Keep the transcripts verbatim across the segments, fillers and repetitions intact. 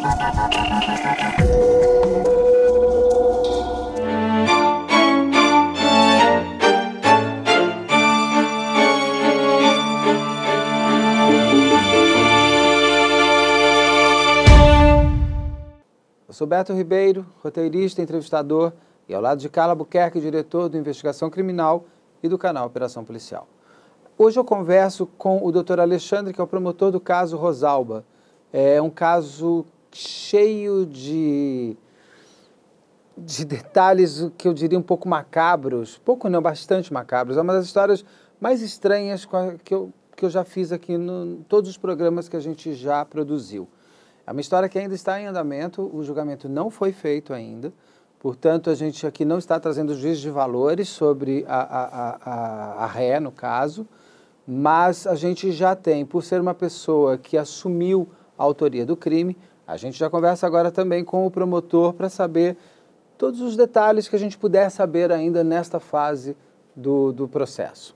Eu sou Beto Ribeiro, roteirista, entrevistador, e ao lado de Carla Buquerque, diretor do Investigação Criminal e do canal Operação Policial. Hoje eu converso com o doutor Alexandre, que é o promotor do caso Rosalba. É um caso cheio de, de detalhes que eu diria um pouco macabros, pouco não, bastante macabros. É uma das histórias mais estranhas que eu, que eu já fiz aqui em todos os programas que a gente já produziu. É uma história que ainda está em andamento, o julgamento não foi feito ainda, portanto, a gente aqui não está trazendo juízo de valores sobre a, a, a, a ré, no caso, mas a gente já tem, por ser uma pessoa que assumiu a autoria do crime, a gente já conversa agora também com o promotor para saber todos os detalhes que a gente puder saber ainda nesta fase do, do processo.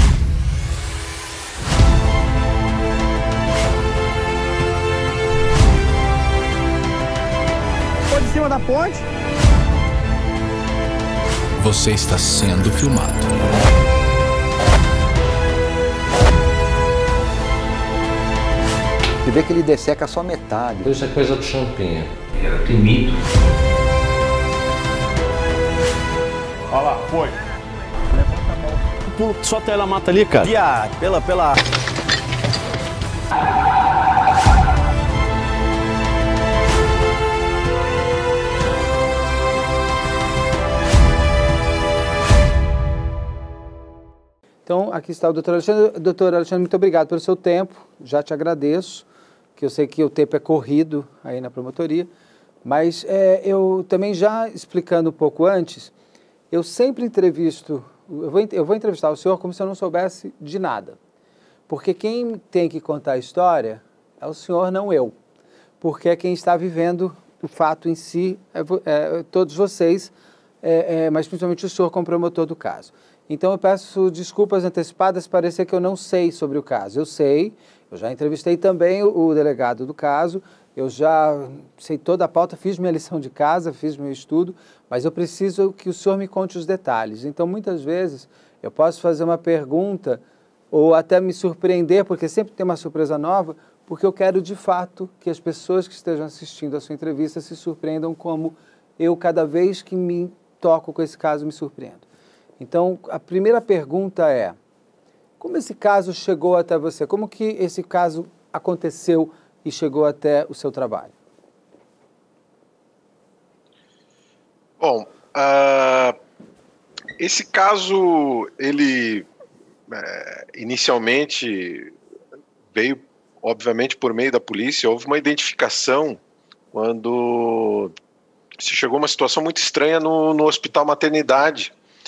Em cima da ponte. Você está sendo filmado. Você vê que ele desseca só metade. Isso é coisa do Champinha. Era temido. Olha lá, foi. Pulo, só ela mata ali, cara. Viado, pela, pela... Então, aqui está o doutor Alexandre. doutor Alexandre, muito obrigado pelo seu tempo, já te agradeço, que eu sei que o tempo é corrido aí na promotoria, mas é, eu também já explicando um pouco antes, eu sempre entrevisto, eu vou, eu vou entrevistar o senhor como se eu não soubesse de nada, porque quem tem que contar a história é o senhor, não eu, porque é quem está vivendo o fato em si, é, é, todos vocês, é, é, mas principalmente o senhor como promotor do caso. Então eu peço desculpas antecipadas, parecer que eu não sei sobre o caso. Eu sei, eu já entrevistei também o, o delegado do caso, eu já sei toda a pauta, fiz minha lição de casa, fiz meu estudo, mas eu preciso que o senhor me conte os detalhes. Então muitas vezes eu posso fazer uma pergunta ou até me surpreender, porque sempre tem uma surpresa nova, porque eu quero de fato que as pessoas que estejam assistindo a sua entrevista se surpreendam como eu, cada vez que me toco com esse caso, me surpreendo. Então, a primeira pergunta é, como esse caso chegou até você? Como que esse caso aconteceu e chegou até o seu trabalho? Bom, uh, esse caso, ele uh, inicialmente veio, obviamente, por meio da polícia. Houve uma identificação quando se chegou a uma situação muito estranha no, no Hospital Maternidade,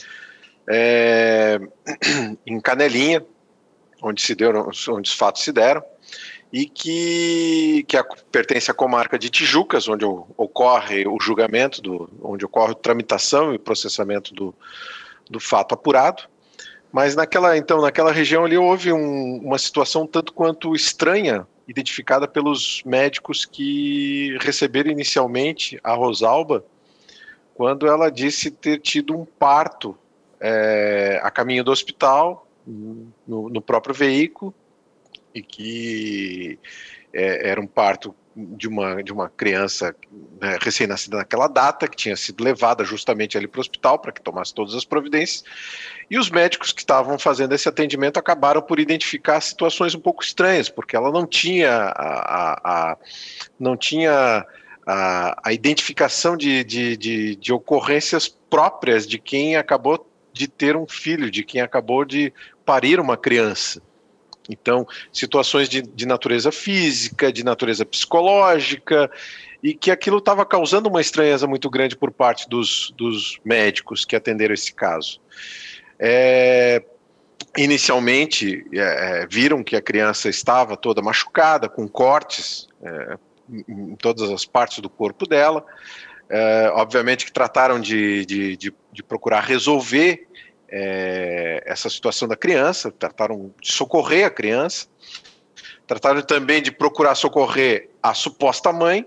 É, em Canelinha, onde, se deram, onde os fatos se deram, e que, que a, pertence à comarca de Tijucas, onde o, ocorre o julgamento, do, onde ocorre a tramitação e processamento do, do fato apurado. Mas naquela, então, naquela região ali houve um, uma situação tanto quanto estranha, identificada pelos médicos que receberam inicialmente a Rosalba, quando ela disse ter tido um parto É, a caminho do hospital, no, no próprio veículo, e que é, era um parto de uma, de uma criança, né, recém-nascida naquela data, que tinha sido levada justamente ali para o hospital para que tomasse todas as providências, e os médicos que estavam fazendo esse atendimento acabaram por identificar situações um pouco estranhas, porque ela não tinha a, a, a não tinha a, a identificação de, de, de, de ocorrências próprias de quem acabou de ter um filho, de quem acabou de parir uma criança. Então, situações de, de natureza física, de natureza psicológica, e que aquilo estava causando uma estranheza muito grande por parte dos, dos médicos que atenderam esse caso. É, inicialmente, é, viram que a criança estava toda machucada, com cortes é, em todas as partes do corpo dela. É, obviamente que trataram de, de, de, de procurar resolver é, essa situação da criança, trataram de socorrer a criança, trataram também de procurar socorrer a suposta mãe,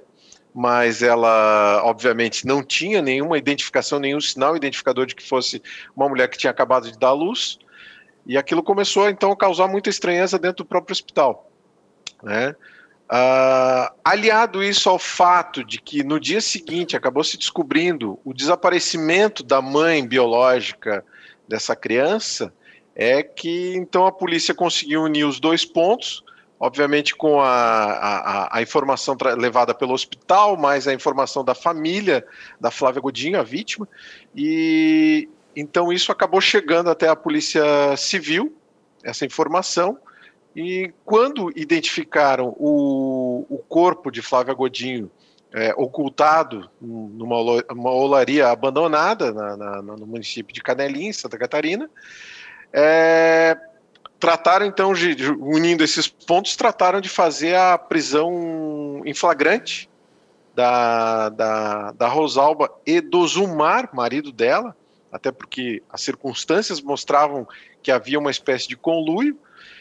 mas ela, obviamente, não tinha nenhuma identificação, nenhum sinal identificador de que fosse uma mulher que tinha acabado de dar à luz, e aquilo começou, então, a causar muita estranheza dentro do próprio hospital, né? Uh, aliado isso ao fato de que no dia seguinte acabou se descobrindo o desaparecimento da mãe biológica dessa criança, é que então a polícia conseguiu unir os dois pontos, obviamente com a, a, a informação levada pelo hospital, mais a informação da família da Flávia Godinho, a vítima, e então isso acabou chegando até a Polícia Civil, essa informação, e quando identificaram o, o corpo de Flávia Godinho é, ocultado numa uma olaria abandonada na, na, no município de Canelinha, em Santa Catarina, é, trataram então, de, de, unindo esses pontos, trataram de fazer a prisão em flagrante da, da, da Rosalba e do Zumar, marido dela, até porque as circunstâncias mostravam que havia uma espécie de conluio.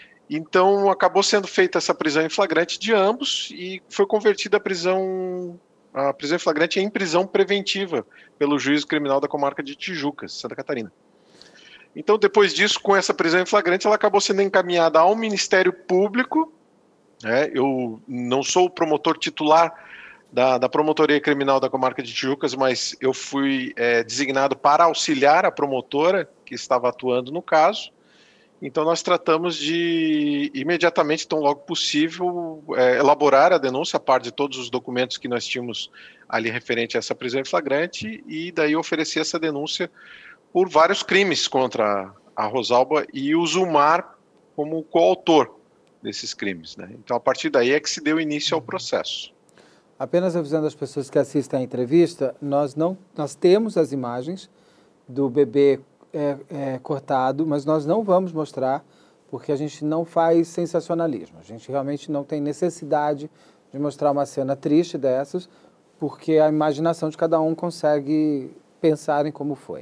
Então acabou sendo feita essa prisão em flagrante de ambos e foi convertida a prisão, a prisão em flagrante em prisão preventiva pelo juízo criminal da comarca de Tijucas, Santa Catarina. Então, depois disso, com essa prisão em flagrante, ela acabou sendo encaminhada ao Ministério Público, né? Eu não sou o promotor titular da, da Promotoria Criminal da Comarca de Tijucas, mas eu fui é, designado para auxiliar a promotora que estava atuando no caso. Então, nós tratamos de, imediatamente, tão logo possível, é, elaborar a denúncia, a par de todos os documentos que nós tínhamos ali referente a essa prisão em flagrante, e daí oferecer essa denúncia por vários crimes contra a Rosalba e o Zumar como coautor desses crimes, né? Então, a partir daí é que se deu início ao processo. Apenas avisando as pessoas que assistem à entrevista, nós, não, nós temos as imagens do bebê é, é, cortado, mas nós não vamos mostrar porque a gente não faz sensacionalismo. A gente realmente não tem necessidade de mostrar uma cena triste dessas, porque a imaginação de cada um consegue pensar em como foi.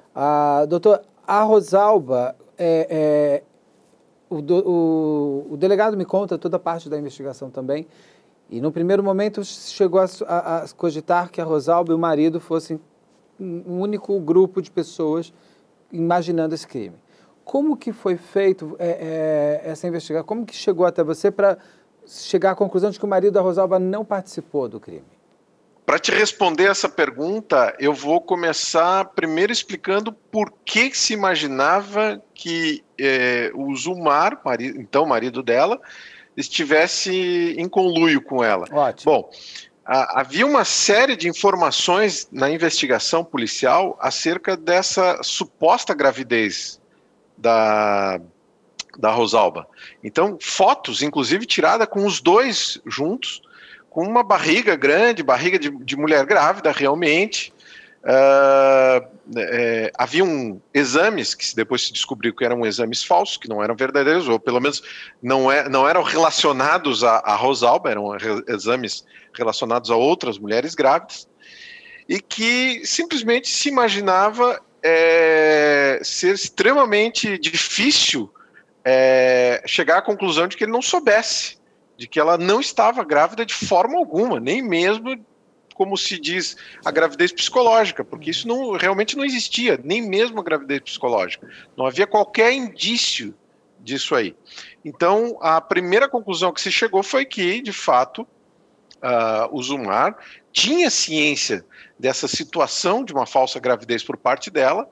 Ah, doutor, a Rosalba, é, é, o, do, o, o delegado me conta toda a parte da investigação também, e no primeiro momento chegou a, a, a cogitar que a Rosalba e o marido fossem um único grupo de pessoas imaginando esse crime. Como que foi feito é, é, essa investigação? Como que chegou até você para chegar à conclusão de que o marido da Rosalba não participou do crime? Para te responder essa pergunta, eu vou começar primeiro explicando por que se imaginava que eh, o Zumar, marido, então marido dela, estivesse em conluio com ela. Ótimo. Bom, a, havia uma série de informações na investigação policial acerca dessa suposta gravidez da, da Rosalba. Então, fotos, inclusive, tiradas com os dois juntos, com uma barriga grande, barriga de, de mulher grávida, realmente. Uh, é, haviam exames que depois se descobriu que eram exames falsos, que não eram verdadeiros, ou pelo menos não, é, não eram relacionados a, a Rosalba, eram re, exames relacionados a outras mulheres grávidas, e que simplesmente se imaginava é, ser extremamente difícil é, chegar à conclusão de que ele não soubesse, de que ela não estava grávida de forma alguma, nem mesmo, como se diz, a gravidez psicológica, porque isso não, realmente não existia, nem mesmo a gravidez psicológica. Não havia qualquer indício disso aí. Então, a primeira conclusão que se chegou foi que, de fato, uh, o Zumar tinha ciência dessa situação de uma falsa gravidez por parte dela,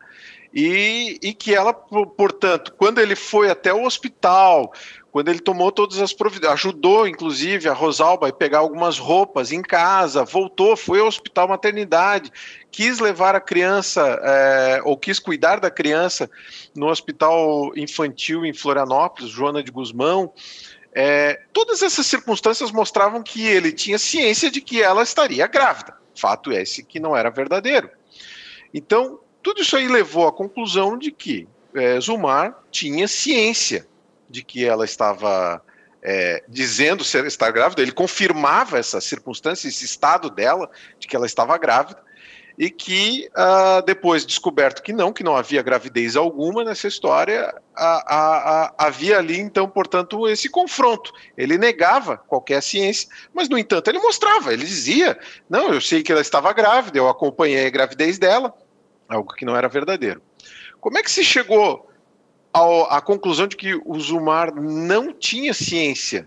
e, e que ela, portanto, quando ele foi até o hospital, quando ele tomou todas as providências, ajudou, inclusive, a Rosalba a pegar algumas roupas em casa, voltou, foi ao hospital maternidade, quis levar a criança, é, ou quis cuidar da criança no hospital infantil em Florianópolis, Joana de Guzmão, é, todas essas circunstâncias mostravam que ele tinha ciência de que ela estaria grávida. Fato esse que não era verdadeiro. Então, tudo isso aí levou à conclusão de que é, Zumar tinha ciência de que ela estava é, dizendo ser, estar grávida, ele confirmava essa circunstância, esse estado dela, de que ela estava grávida, e que uh, depois descoberto que não, que não havia gravidez alguma nessa história, a, a, a, havia ali então, portanto, esse confronto. Ele negava qualquer ciência, mas no entanto ele mostrava, ele dizia, não, eu sei que ela estava grávida, eu acompanhei a gravidez dela, algo que não era verdadeiro. Como é que se chegou ao, à conclusão de que o Zumar não tinha ciência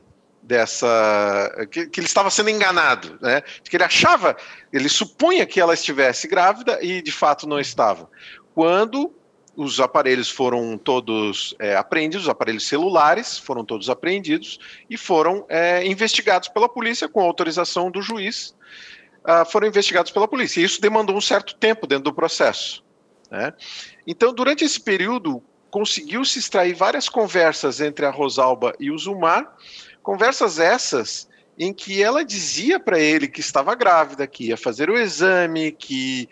dessa, que, que ele estava sendo enganado, né? Que ele achava, ele supunha que ela estivesse grávida e de fato não estava. Quando os aparelhos foram todos é, apreendidos, os aparelhos celulares foram todos apreendidos e foram é, investigados pela polícia com autorização do juiz, uh, foram investigados pela polícia. E isso demandou um certo tempo dentro do processo, né? Então, durante esse período, conseguiu-se extrair várias conversas entre a Rosalba e o Zumar, conversas essas em que ela dizia para ele que estava grávida, que ia fazer o exame, que,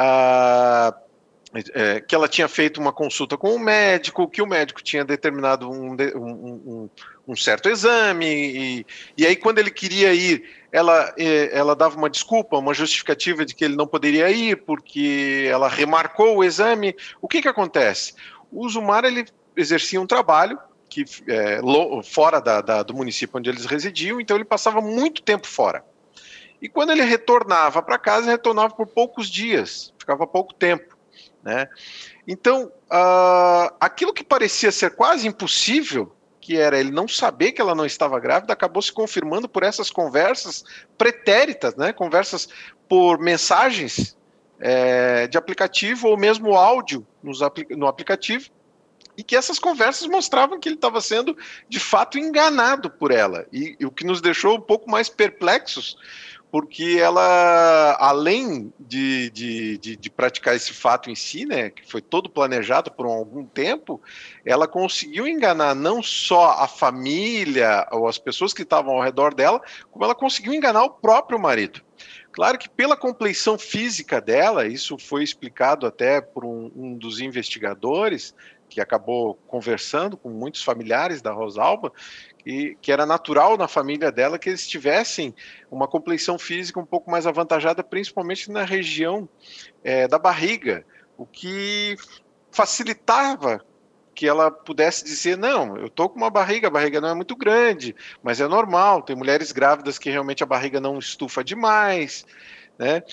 ah, é, que ela tinha feito uma consulta com o médico, que o médico tinha determinado um, um, um, um certo exame, e, e aí quando ele queria ir, ela, ela dava uma desculpa, uma justificativa de que ele não poderia ir, porque ela remarcou o exame. O que que acontece? O Zumar, ele exercia um trabalho que, é, fora da, da, do município onde eles residiam, então ele passava muito tempo fora. E quando ele retornava para casa, ele retornava por poucos dias, ficava pouco tempo, né? Então, uh, aquilo que parecia ser quase impossível, que era ele não saber que ela não estava grávida, acabou se confirmando por essas conversas pretéritas, né? Conversas por mensagens é, de aplicativo ou mesmo áudio nos apl- no aplicativo, e que essas conversas mostravam que ele estava sendo, de fato, enganado por ela. E, e o que nos deixou um pouco mais perplexos, porque ela, além de, de, de, de praticar esse fato em si, né, que foi todo planejado por um, algum tempo, ela conseguiu enganar não só a família ou as pessoas que estavam ao redor dela, como ela conseguiu enganar o próprio marido. Claro que pela compleição física dela, isso foi explicado até por um, um dos investigadores, que acabou conversando com muitos familiares da Rosalba, e que era natural na família dela que eles tivessem uma compleição física um pouco mais avantajada, principalmente na região é, da barriga, o que facilitava que ela pudesse dizer, não, eu estou com uma barriga, a barriga não é muito grande, mas é normal, tem mulheres grávidas que realmente a barriga não estufa demais, né?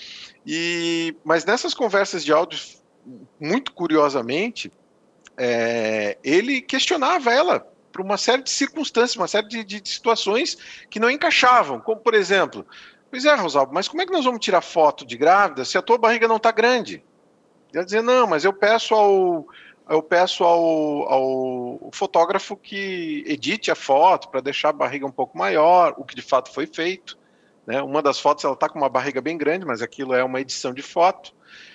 E, mas nessas conversas de áudio, muito curiosamente, É, ele questionava ela por uma série de circunstâncias, uma série de, de, de situações que não encaixavam, como por exemplo, pois é, Rosalba, mas como é que nós vamos tirar foto de grávida se a tua barriga não está grande? Ela dizia, não, mas eu peço ao, eu peço ao, ao fotógrafo que edite a foto para deixar a barriga um pouco maior, o que de fato foi feito, né? Uma das fotos ela está com uma barriga bem grande, mas aquilo é uma edição de foto.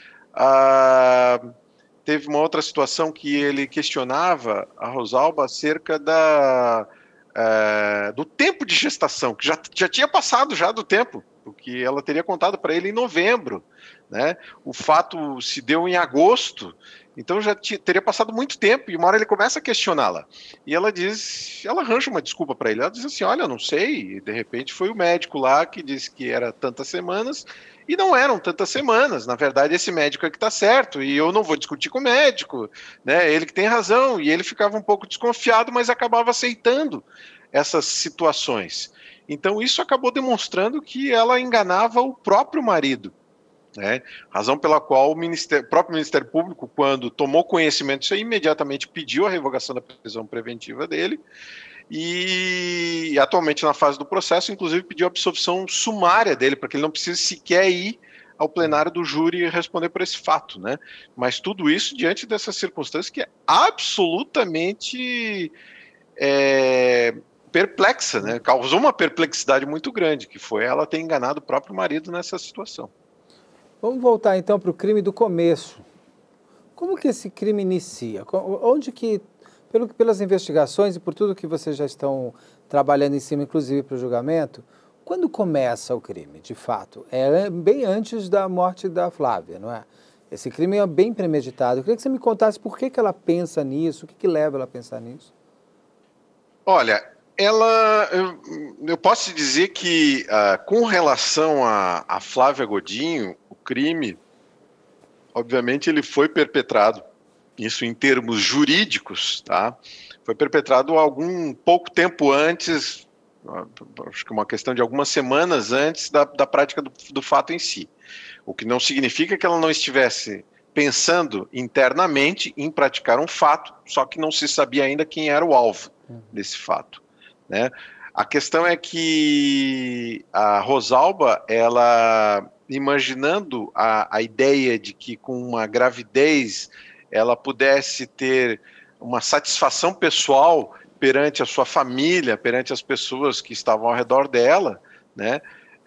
Ah, Teve uma outra situação que ele questionava a Rosalba acerca da, é, do tempo de gestação, que já, já tinha passado já do tempo, porque ela teria contado para ele em novembro, né? O fato se deu em agosto, então já t- teria passado muito tempo, e uma hora ele começa a questioná-la. E ela diz, ela arranja uma desculpa para ele, ela diz assim, olha, eu não sei, e de repente foi o médico lá que disse que era tantas semanas, e não eram tantas semanas, na verdade esse médico é que está certo, e eu não vou discutir com o médico, né? Ele que tem razão, e ele ficava um pouco desconfiado, mas acabava aceitando essas situações. Então isso acabou demonstrando que ela enganava o próprio marido, né? Razão pela qual o, Ministério, o próprio Ministério Público, quando tomou conhecimento disso, imediatamente pediu a revogação da prisão preventiva dele, e atualmente na fase do processo, inclusive pediu a absolvição sumária dele, para que ele não precise sequer ir ao plenário do júri e responder por esse fato, né? Mas tudo isso diante dessas circunstâncias que é absolutamente é, perplexa, né? Causou uma perplexidade muito grande, que foi ela ter enganado o próprio marido nessa situação. Vamos voltar então para o crime do começo. Como que esse crime inicia? Onde que, pelo, pelas investigações e por tudo que vocês já estão trabalhando em cima, inclusive para o julgamento, quando começa o crime, de fato? É bem antes da morte da Flávia, não é? Esse crime é bem premeditado. Eu queria que você me contasse por que que ela pensa nisso, o que que leva ela a pensar nisso. Olha, ela, eu, eu posso te dizer que uh, com relação a, a Flávia Godinho, o crime obviamente, ele foi perpetrado, isso em termos jurídicos, tá? Foi perpetrado algum pouco tempo antes, acho que uma questão de algumas semanas antes da, da prática do, do fato em si. O que não significa que ela não estivesse pensando internamente em praticar um fato, só que não se sabia ainda quem era o alvo desse fato, né? A questão é que a Rosalba, ela, imaginando a, a ideia de que com uma gravidez ela pudesse ter uma satisfação pessoal perante a sua família, perante as pessoas que estavam ao redor dela, né?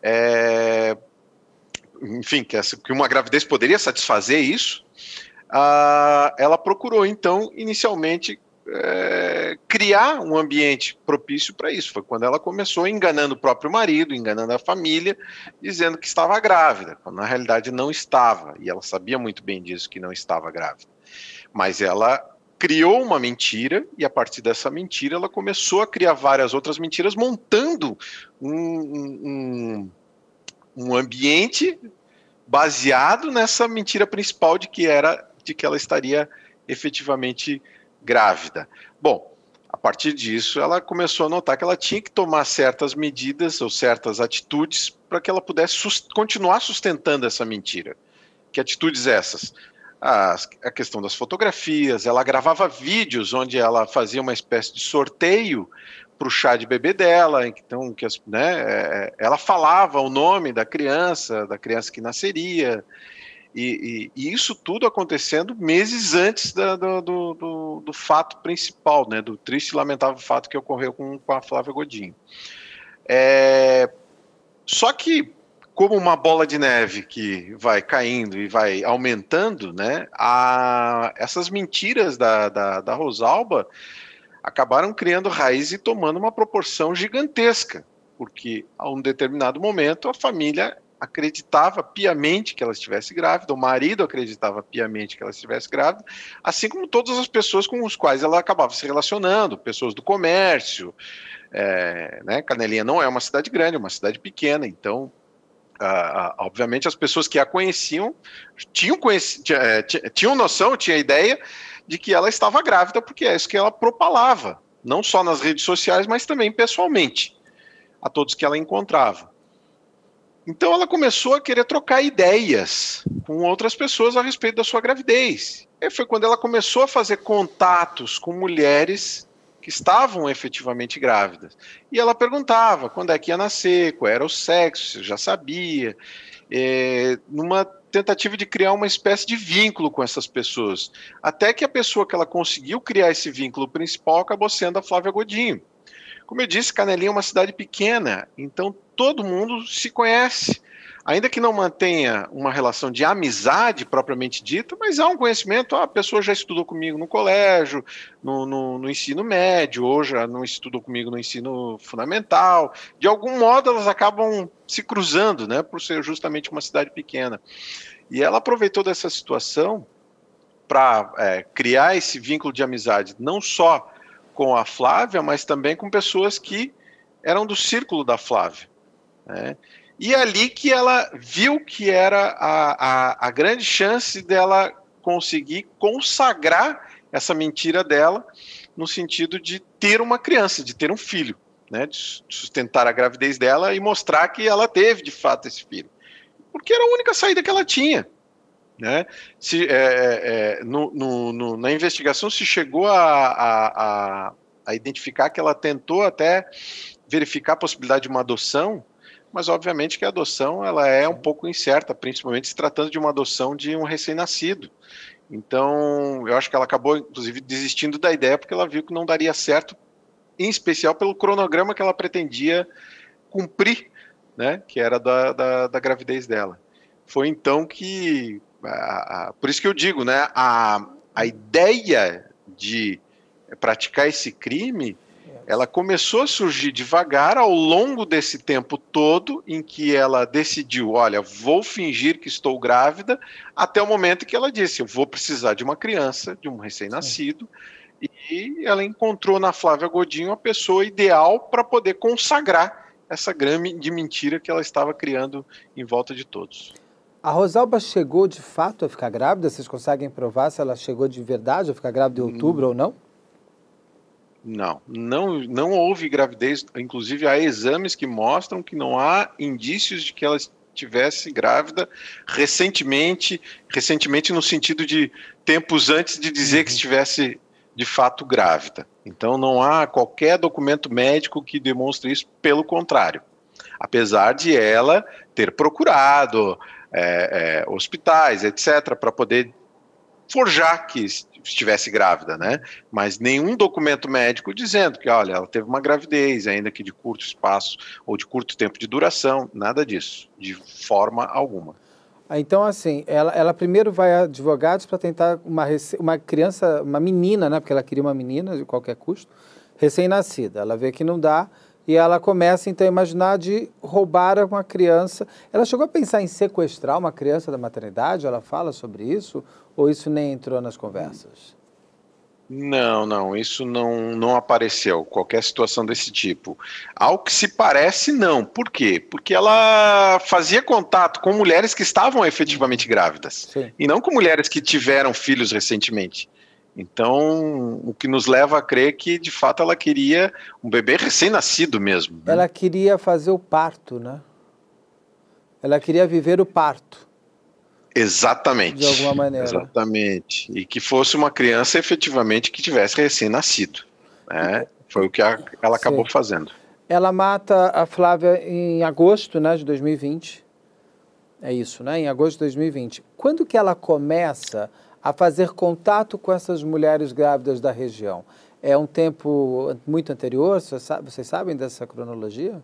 É, enfim, que, essa, que uma gravidez poderia satisfazer isso, ah, ela procurou, então, inicialmente, é, criar um ambiente propício para isso. Foi quando ela começou enganando o próprio marido, enganando a família, dizendo que estava grávida, quando na realidade não estava, e ela sabia muito bem disso, que não estava grávida. Mas ela criou uma mentira, e a partir dessa mentira ela começou a criar várias outras mentiras, montando um, um, um ambiente baseado nessa mentira principal de que era de que ela estaria efetivamente grávida. Bom, a partir disso ela começou a notar que ela tinha que tomar certas medidas ou certas atitudes para que ela pudesse sust- continuar sustentando essa mentira. Que atitudes essas? A, a questão das fotografias, ela gravava vídeos onde ela fazia uma espécie de sorteio para o chá de bebê dela, então que as, né, ela falava o nome da criança, da criança que nasceria, e, e, e isso tudo acontecendo meses antes da, do, do, do, do fato principal, né, do triste e lamentável fato que ocorreu com, com a Flávia Godinho. É, só que, como uma bola de neve que vai caindo e vai aumentando, né, a, essas mentiras da, da, da Rosalba acabaram criando raiz e tomando uma proporção gigantesca, porque a um determinado momento a família acreditava piamente que ela estivesse grávida, o marido acreditava piamente que ela estivesse grávida, assim como todas as pessoas com as quais ela acabava se relacionando, pessoas do comércio, é, né, Canelinha não é uma cidade grande, é uma cidade pequena, então Uh, uh, obviamente as pessoas que a conheciam tinham, conheci, tinham, tinham noção, tinham ideia de que ela estava grávida, porque é isso que ela propalava, não só nas redes sociais, mas também pessoalmente, a todos que ela encontrava. Então ela começou a querer trocar ideias com outras pessoas a respeito da sua gravidez. E foi quando ela começou a fazer contatos com mulheres que estavam efetivamente grávidas. E ela perguntava quando é que ia nascer, qual era o sexo, se já sabia, é, numa tentativa de criar uma espécie de vínculo com essas pessoas. Até que a pessoa que ela conseguiu criar esse vínculo principal acabou sendo a Flávia Godinho. Como eu disse, Canelinha é uma cidade pequena, então todo mundo se conhece. Ainda que não mantenha uma relação de amizade propriamente dita, mas há um conhecimento, ah, a pessoa já estudou comigo no colégio, no, no, no ensino médio, ou já não estudou comigo no ensino fundamental. De algum modo elas acabam se cruzando, né, por ser justamente uma cidade pequena. E ela aproveitou dessa situação para é, criar esse vínculo de amizade, não só com a Flávia, mas também com pessoas que eram do círculo da Flávia, né? E é ali que ela viu que era a, a, a grande chance dela conseguir consagrar essa mentira dela no sentido de ter uma criança, de ter um filho, né, de sustentar a gravidez dela e mostrar que ela teve de fato esse filho. Porque era a única saída que ela tinha, né? Se, é, é, no, no, no, na investigação se chegou a, a, a, a identificar que ela tentou até verificar a possibilidade de uma adoção, mas obviamente que a adoção ela é um pouco incerta, principalmente se tratando de uma adoção de um recém-nascido. Então, eu acho que ela acabou, inclusive, desistindo da ideia porque ela viu que não daria certo, em especial pelo cronograma que ela pretendia cumprir, né, que era da, da, da gravidez dela. Foi então que, a, a, por isso que eu digo, né, a, a ideia de praticar esse crime, ela começou a surgir devagar ao longo desse tempo todo em que ela decidiu, olha, vou fingir que estou grávida, até o momento que ela disse, eu vou precisar de uma criança, de um recém-nascido, e ela encontrou na Flávia Godinho a pessoa ideal para poder consagrar essa grama de mentira que ela estava criando em volta de todos. A Rosalba chegou de fato a ficar grávida? Vocês conseguem provar se ela chegou de verdade a ficar grávida em outubro hum. ou não? Não, não, não houve gravidez. Inclusive, há exames que mostram que não há indícios de que ela estivesse grávida recentemente, recentemente no sentido de tempos antes de dizer uhum. que estivesse de fato grávida. Então, não há qualquer documento médico que demonstre isso, pelo contrário. Apesar de ela ter procurado é, é, hospitais, etcétera, para poder forjar que estivesse grávida, né? Mas nenhum documento médico dizendo que, olha, ela teve uma gravidez, ainda que de curto espaço ou de curto tempo de duração, nada disso, de forma alguma. Então, assim, ela, ela primeiro vai a advogados para tentar uma, uma criança, uma menina, né? Porque ela queria uma menina de qualquer custo, recém-nascida. Ela vê que não dá e ela começa, então, a imaginar de roubar uma criança. Ela chegou a pensar em sequestrar uma criança da maternidade? Ela fala sobre isso? Ou isso nem entrou nas conversas? Não, não, isso não, não apareceu, qualquer situação desse tipo. Ao que se parece, não. Por quê? Porque ela fazia contato com mulheres que estavam efetivamente grávidas. Sim. E não com mulheres que tiveram filhos recentemente. Então, o que nos leva a crer que, de fato, ela queria um bebê recém-nascido mesmo. Né? Ela queria fazer o parto, né? Ela queria viver o parto. Exatamente. De alguma maneira. Exatamente. E que fosse uma criança efetivamente que tivesse recém-nascido. Né? Foi o que a, ela acabou Sim. fazendo. Ela mata a Flávia em agosto, né, de dois mil e vinte. É isso, né? Em agosto de dois mil e vinte. Quando que ela começa a fazer contato com essas mulheres grávidas da região? É um tempo muito anterior? Vocês sabem dessa cronologia?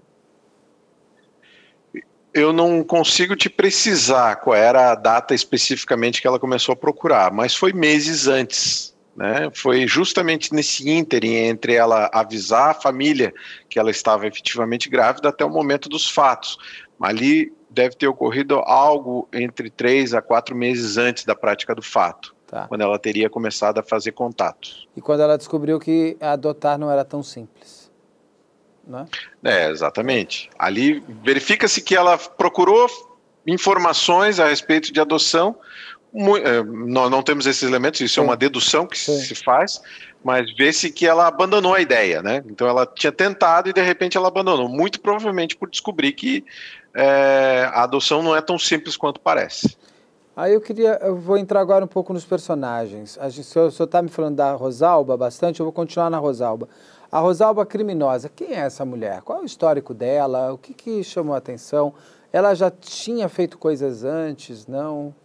Eu não consigo te precisar qual era a data especificamente que ela começou a procurar, mas foi meses antes, né? Foi justamente nesse ínterim entre ela avisar a família que ela estava efetivamente grávida até o momento dos fatos. Ali deve ter ocorrido algo entre três a quatro meses antes da prática do fato, tá. Quando ela teria começado a fazer contatos. E quando ela descobriu que adotar não era tão simples. Né? É, exatamente. Ali verifica-se que ela procurou informações a respeito de adoção. Nós não temos esses elementos, isso Sim. é uma dedução que Sim. se faz, mas vê-se que ela abandonou a ideia, né? Então ela tinha tentado e de repente ela abandonou, muito provavelmente por descobrir que é, a adoção não é tão simples quanto parece. Aí eu queria, eu vou entrar agora um pouco nos personagens. A gente, o senhor está me falando da Rosalba bastante, eu vou continuar na Rosalba. A Rosalba criminosa, quem é essa mulher? Qual é o histórico dela? O que, que chamou a atenção? Ela já tinha feito coisas antes, não?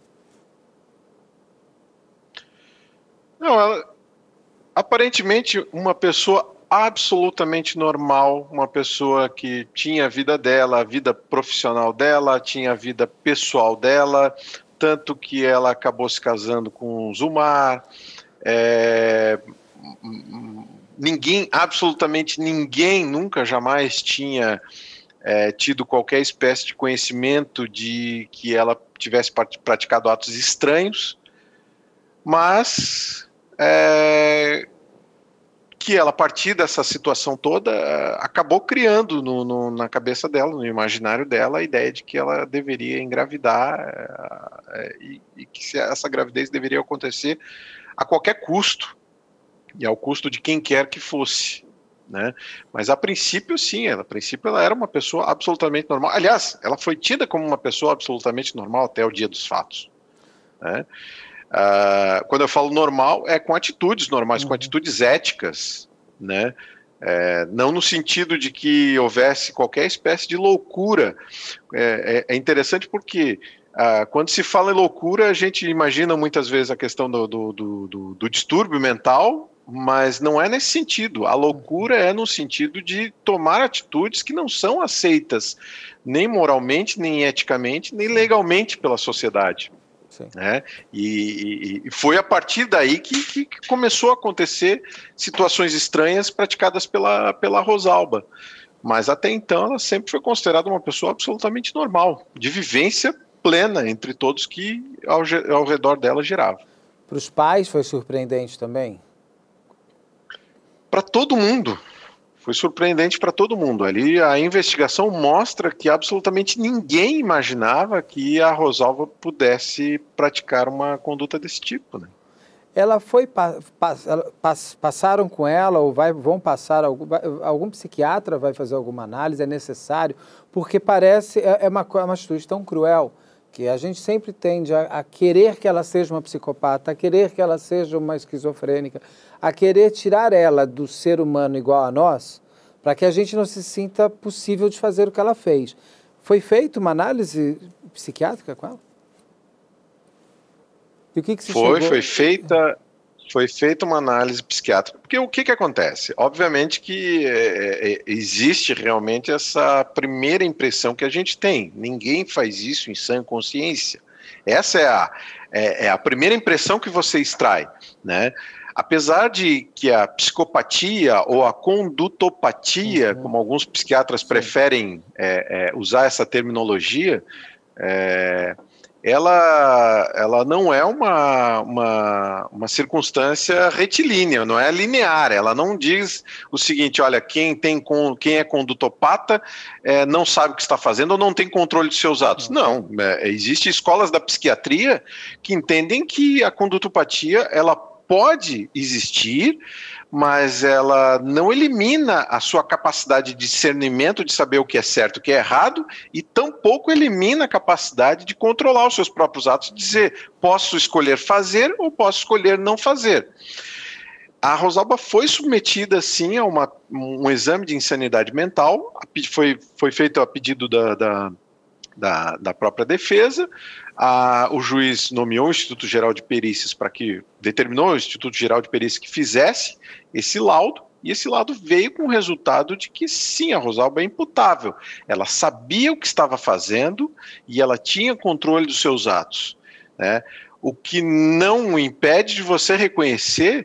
Não, ela, aparentemente uma pessoa absolutamente normal, uma pessoa que tinha a vida dela, a vida profissional dela, tinha a vida pessoal dela, tanto que ela acabou se casando com o Zumar, é... Ninguém, absolutamente ninguém, nunca, jamais tinha é, tido qualquer espécie de conhecimento de que ela tivesse praticado atos estranhos, mas é, que ela, a partir dessa situação toda, acabou criando no, no, na cabeça dela, no imaginário dela, a ideia de que ela deveria engravidar é, e, e que essa gravidez deveria acontecer a qualquer custo. E ao custo de quem quer que fosse, né? Mas a princípio, sim, ela, a princípio ela era uma pessoa absolutamente normal. Aliás, ela foi tida como uma pessoa absolutamente normal até o dia dos fatos, né? Uh, quando eu falo normal, é com atitudes normais, uhum. com atitudes éticas, né? É, não no sentido de que houvesse qualquer espécie de loucura. É, é, é interessante porque Uh, quando se fala em loucura, a gente imagina muitas vezes a questão do, do, do, do, do distúrbio mental, mas não é nesse sentido. A loucura é no sentido de tomar atitudes que não são aceitas nem moralmente, nem eticamente, nem legalmente pela sociedade. Né? E, e foi a partir daí que, que começou a acontecer situações estranhas praticadas pela, pela Rosalba. Mas até então ela sempre foi considerada uma pessoa absolutamente normal, de vivência plena entre todos que ao, ao redor dela giravam. Para os pais foi surpreendente também? Para todo mundo foi surpreendente para todo mundo. Ali a investigação mostra que absolutamente ninguém imaginava que a Rosalba pudesse praticar uma conduta desse tipo, né? Ela foi, pa, pa, pass, passaram com ela ou vai, vão passar, algum, vai, algum psiquiatra vai fazer alguma análise, é necessário, porque parece, é, é uma, uma atitude tão cruel, que a gente sempre tende a, a querer que ela seja uma psicopata, a querer que ela seja uma esquizofrênica, a querer tirar ela do ser humano igual a nós, para que a gente não se sinta possível de fazer o que ela fez. Foi feita uma análise psiquiátrica com ela? E o que que se Foi, chegou? foi feita... Foi feita uma análise psiquiátrica, porque o que que acontece? Obviamente que é, é, existe realmente essa primeira impressão que a gente tem. Ninguém faz isso em sã consciência. Essa é a, é, é a primeira impressão que você extrai, né? Apesar de que a psicopatia ou a condutopatia, uhum. como alguns psiquiatras Sim. preferem é, é, usar essa terminologia, é, ela, ela não é uma, uma, uma circunstância retilínea, não é linear, ela não diz o seguinte, olha, quem, tem, quem é condutopata é, não sabe o que está fazendo ou não tem controle de seus atos. Não, é, existem escolas da psiquiatria que entendem que a condutopatia, ela pode existir, mas ela não elimina a sua capacidade de discernimento, de saber o que é certo e o que é errado, e tampouco elimina a capacidade de controlar os seus próprios atos, de dizer, posso escolher fazer ou posso escolher não fazer. A Rosalba foi submetida, sim, a uma, um exame de insanidade mental, foi, foi feito a pedido da, da, da, da própria defesa. A, o juiz nomeou o Instituto Geral de Perícias para que, determinou o Instituto Geral de Perícias que fizesse esse laudo, e esse laudo veio com o resultado de que sim, a Rosalba é imputável. Ela sabia o que estava fazendo e ela tinha controle dos seus atos, né? O que não impede de você reconhecer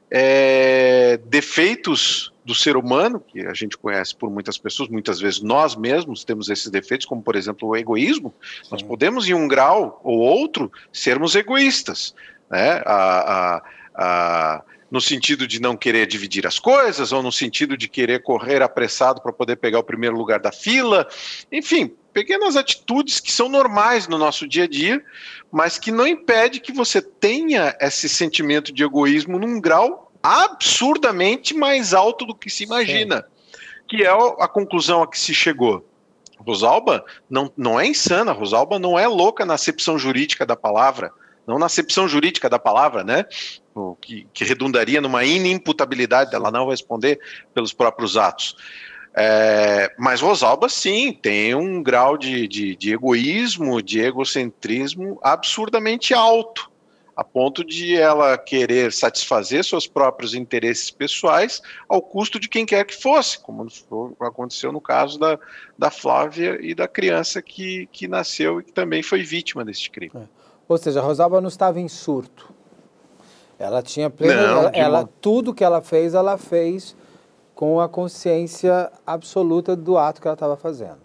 é, defeitos do ser humano, que a gente conhece por muitas pessoas, muitas vezes nós mesmos temos esses defeitos, como por exemplo o egoísmo. Sim. Nós podemos em um grau ou outro sermos egoístas, né? A, a, a, no sentido de não querer dividir as coisas, ou no sentido de querer correr apressado para poder pegar o primeiro lugar da fila, enfim, pequenas atitudes que são normais no nosso dia a dia, mas que não impede que você tenha esse sentimento de egoísmo num grau absurdamente mais alto do que se imagina. Sim. Que é a conclusão a que se chegou. Rosalba não, não é insana, Rosalba não é louca na acepção jurídica da palavra, não na acepção jurídica da palavra, né? O que, que redundaria numa inimputabilidade dela não responder pelos próprios atos. É, mas Rosalba, sim, tem um grau de, de, de egoísmo, de egocentrismo absurdamente alto, a ponto de ela querer satisfazer seus próprios interesses pessoais ao custo de quem quer que fosse, como aconteceu no caso da, da Flávia e da criança que, que nasceu e que também foi vítima deste crime. É. Ou seja, a Rosalba não estava em surto. Ela tinha plena... Não, ela, ela, uma... Tudo que ela fez, ela fez com a consciência absoluta do ato que ela estava fazendo.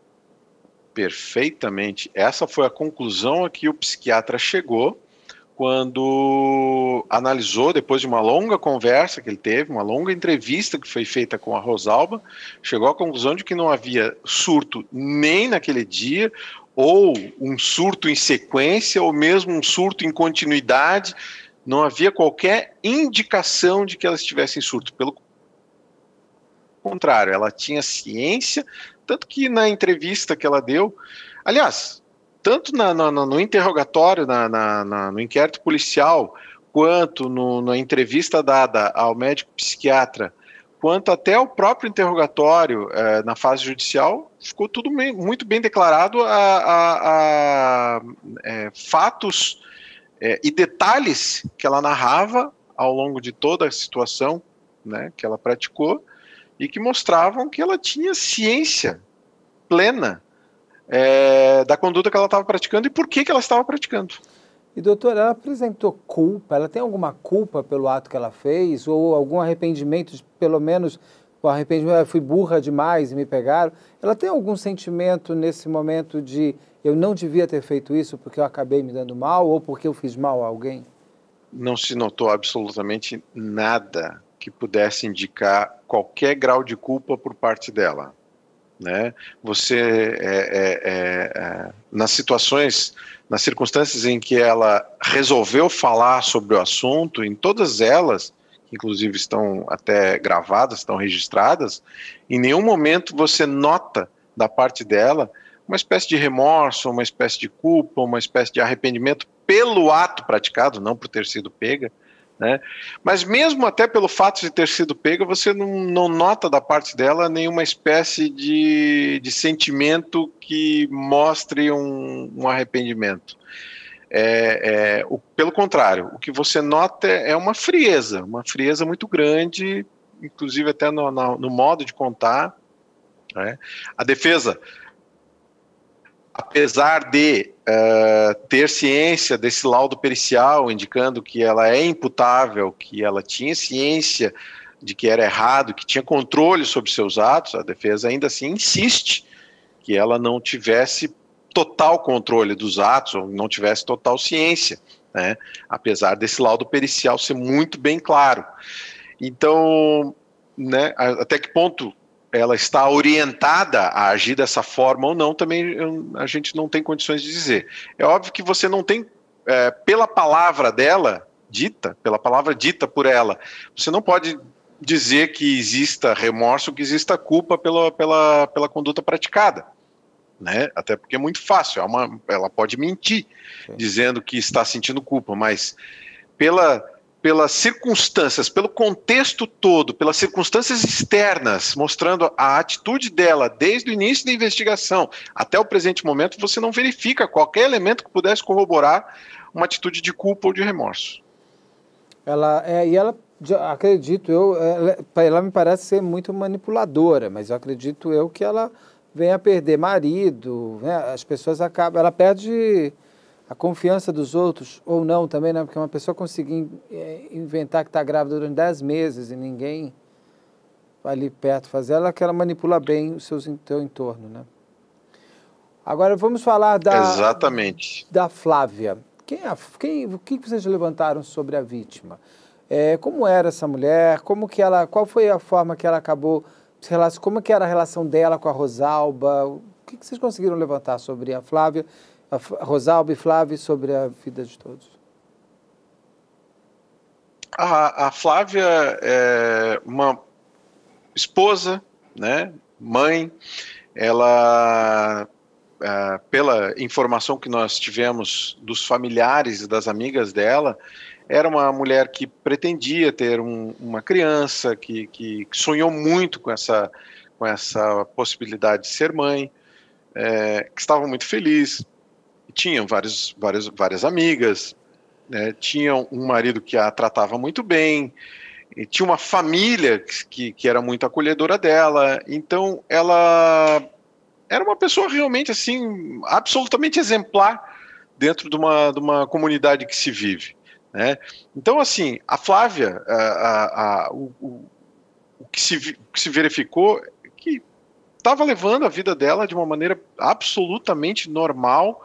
Perfeitamente. Essa foi a conclusão a que o psiquiatra chegou quando analisou, depois de uma longa conversa que ele teve, uma longa entrevista que foi feita com a Rosalba, chegou à conclusão de que não havia surto nem naquele dia, ou um surto em sequência, ou mesmo um surto em continuidade. Não havia qualquer indicação de que ela estivesse em surto. Pelo contrário, ela tinha ciência, tanto que na entrevista que ela deu, aliás, tanto na, na, no interrogatório, na, na, na, no inquérito policial, quanto no, na entrevista dada ao médico psiquiatra, quanto até o próprio interrogatório eh, na fase judicial, ficou tudo bem, muito bem declarado a, a, a é, fatos é, e detalhes que ela narrava ao longo de toda a situação, né, que ela praticou, e que mostravam que ela tinha ciência plena é, da conduta que ela estava praticando e por que, que ela estava praticando. E, doutora, ela apresentou culpa? Ela tem alguma culpa pelo ato que ela fez? Ou algum arrependimento, pelo menos, o arrependimento, eu fui burra demais e me pegaram? Ela tem algum sentimento nesse momento de eu não devia ter feito isso porque eu acabei me dando mal ou porque eu fiz mal a alguém? Não se notou absolutamente nada que pudesse indicar qualquer grau de culpa por parte dela, né? Você, é, é, é, é, nas situações, nas circunstâncias em que ela resolveu falar sobre o assunto, em todas elas, que inclusive estão até gravadas, estão registradas, em nenhum momento você nota da parte dela uma espécie de remorso, uma espécie de culpa, uma espécie de arrependimento pelo ato praticado, não por ter sido pega, né? Mas mesmo até pelo fato de ter sido pega, você não, não nota da parte dela nenhuma espécie de, de sentimento que mostre um, um arrependimento. É, é, o, pelo contrário, o que você nota é uma frieza, uma frieza muito grande, inclusive até no, no, no modo de contar, né? A defesa, apesar de uh, ter ciência desse laudo pericial indicando que ela é imputável, que ela tinha ciência de que era errado, que tinha controle sobre seus atos, a defesa ainda assim insiste que ela não tivesse total controle dos atos, ou não tivesse total ciência, né? Apesar desse laudo pericial ser muito bem claro. Então, né, até que ponto ela está orientada a agir dessa forma ou não, também a gente não tem condições de dizer. É óbvio que você não tem, é, pela palavra dela, dita, pela palavra dita por ela, você não pode dizer que exista remorso, que exista culpa pela, pela, pela conduta praticada, né? Até porque é muito fácil, é uma, ela pode mentir, sim, dizendo que está sentindo culpa, mas pela... pelas circunstâncias, pelo contexto todo, pelas circunstâncias externas, mostrando a atitude dela desde o início da investigação até o presente momento, você não verifica qualquer elemento que pudesse corroborar uma atitude de culpa ou de remorso. Ela, é, e ela, acredito eu, ela, ela me parece ser muito manipuladora, mas eu acredito eu que ela venha a perder marido, né? As pessoas acabam, ela perde a confiança dos outros, ou não também, né? Porque uma pessoa conseguir inventar que está grávida durante dez meses e ninguém vai ali perto fazer, ela que ela manipula bem o seu entorno, né? Agora vamos falar da... Exatamente. Da Flávia. Quem, é, quem, o que vocês levantaram sobre a vítima? É, como era essa mulher? Como que ela, qual foi a forma que ela acabou... Como que era a relação dela com a Rosalba? O que vocês conseguiram levantar sobre a Flávia? A Rosalba e Flávia, sobre a vida de todos? A, a Flávia é uma esposa, né, mãe. Ela, é, pela informação que nós tivemos dos familiares e das amigas dela, era uma mulher que pretendia ter um, uma criança, que, que sonhou muito com essa, com essa possibilidade de ser mãe, é, que estava muito feliz. Tinham vários, várias, várias amigas, né? Tinham um marido que a tratava muito bem, e tinha uma família que, que era muito acolhedora dela, então ela era uma pessoa realmente assim, absolutamente exemplar dentro de uma, de uma comunidade que se vive, né? Então assim, a Flávia, a, a, a, o, o, o, que se, o que se verificou é que estava levando a vida dela de uma maneira absolutamente normal,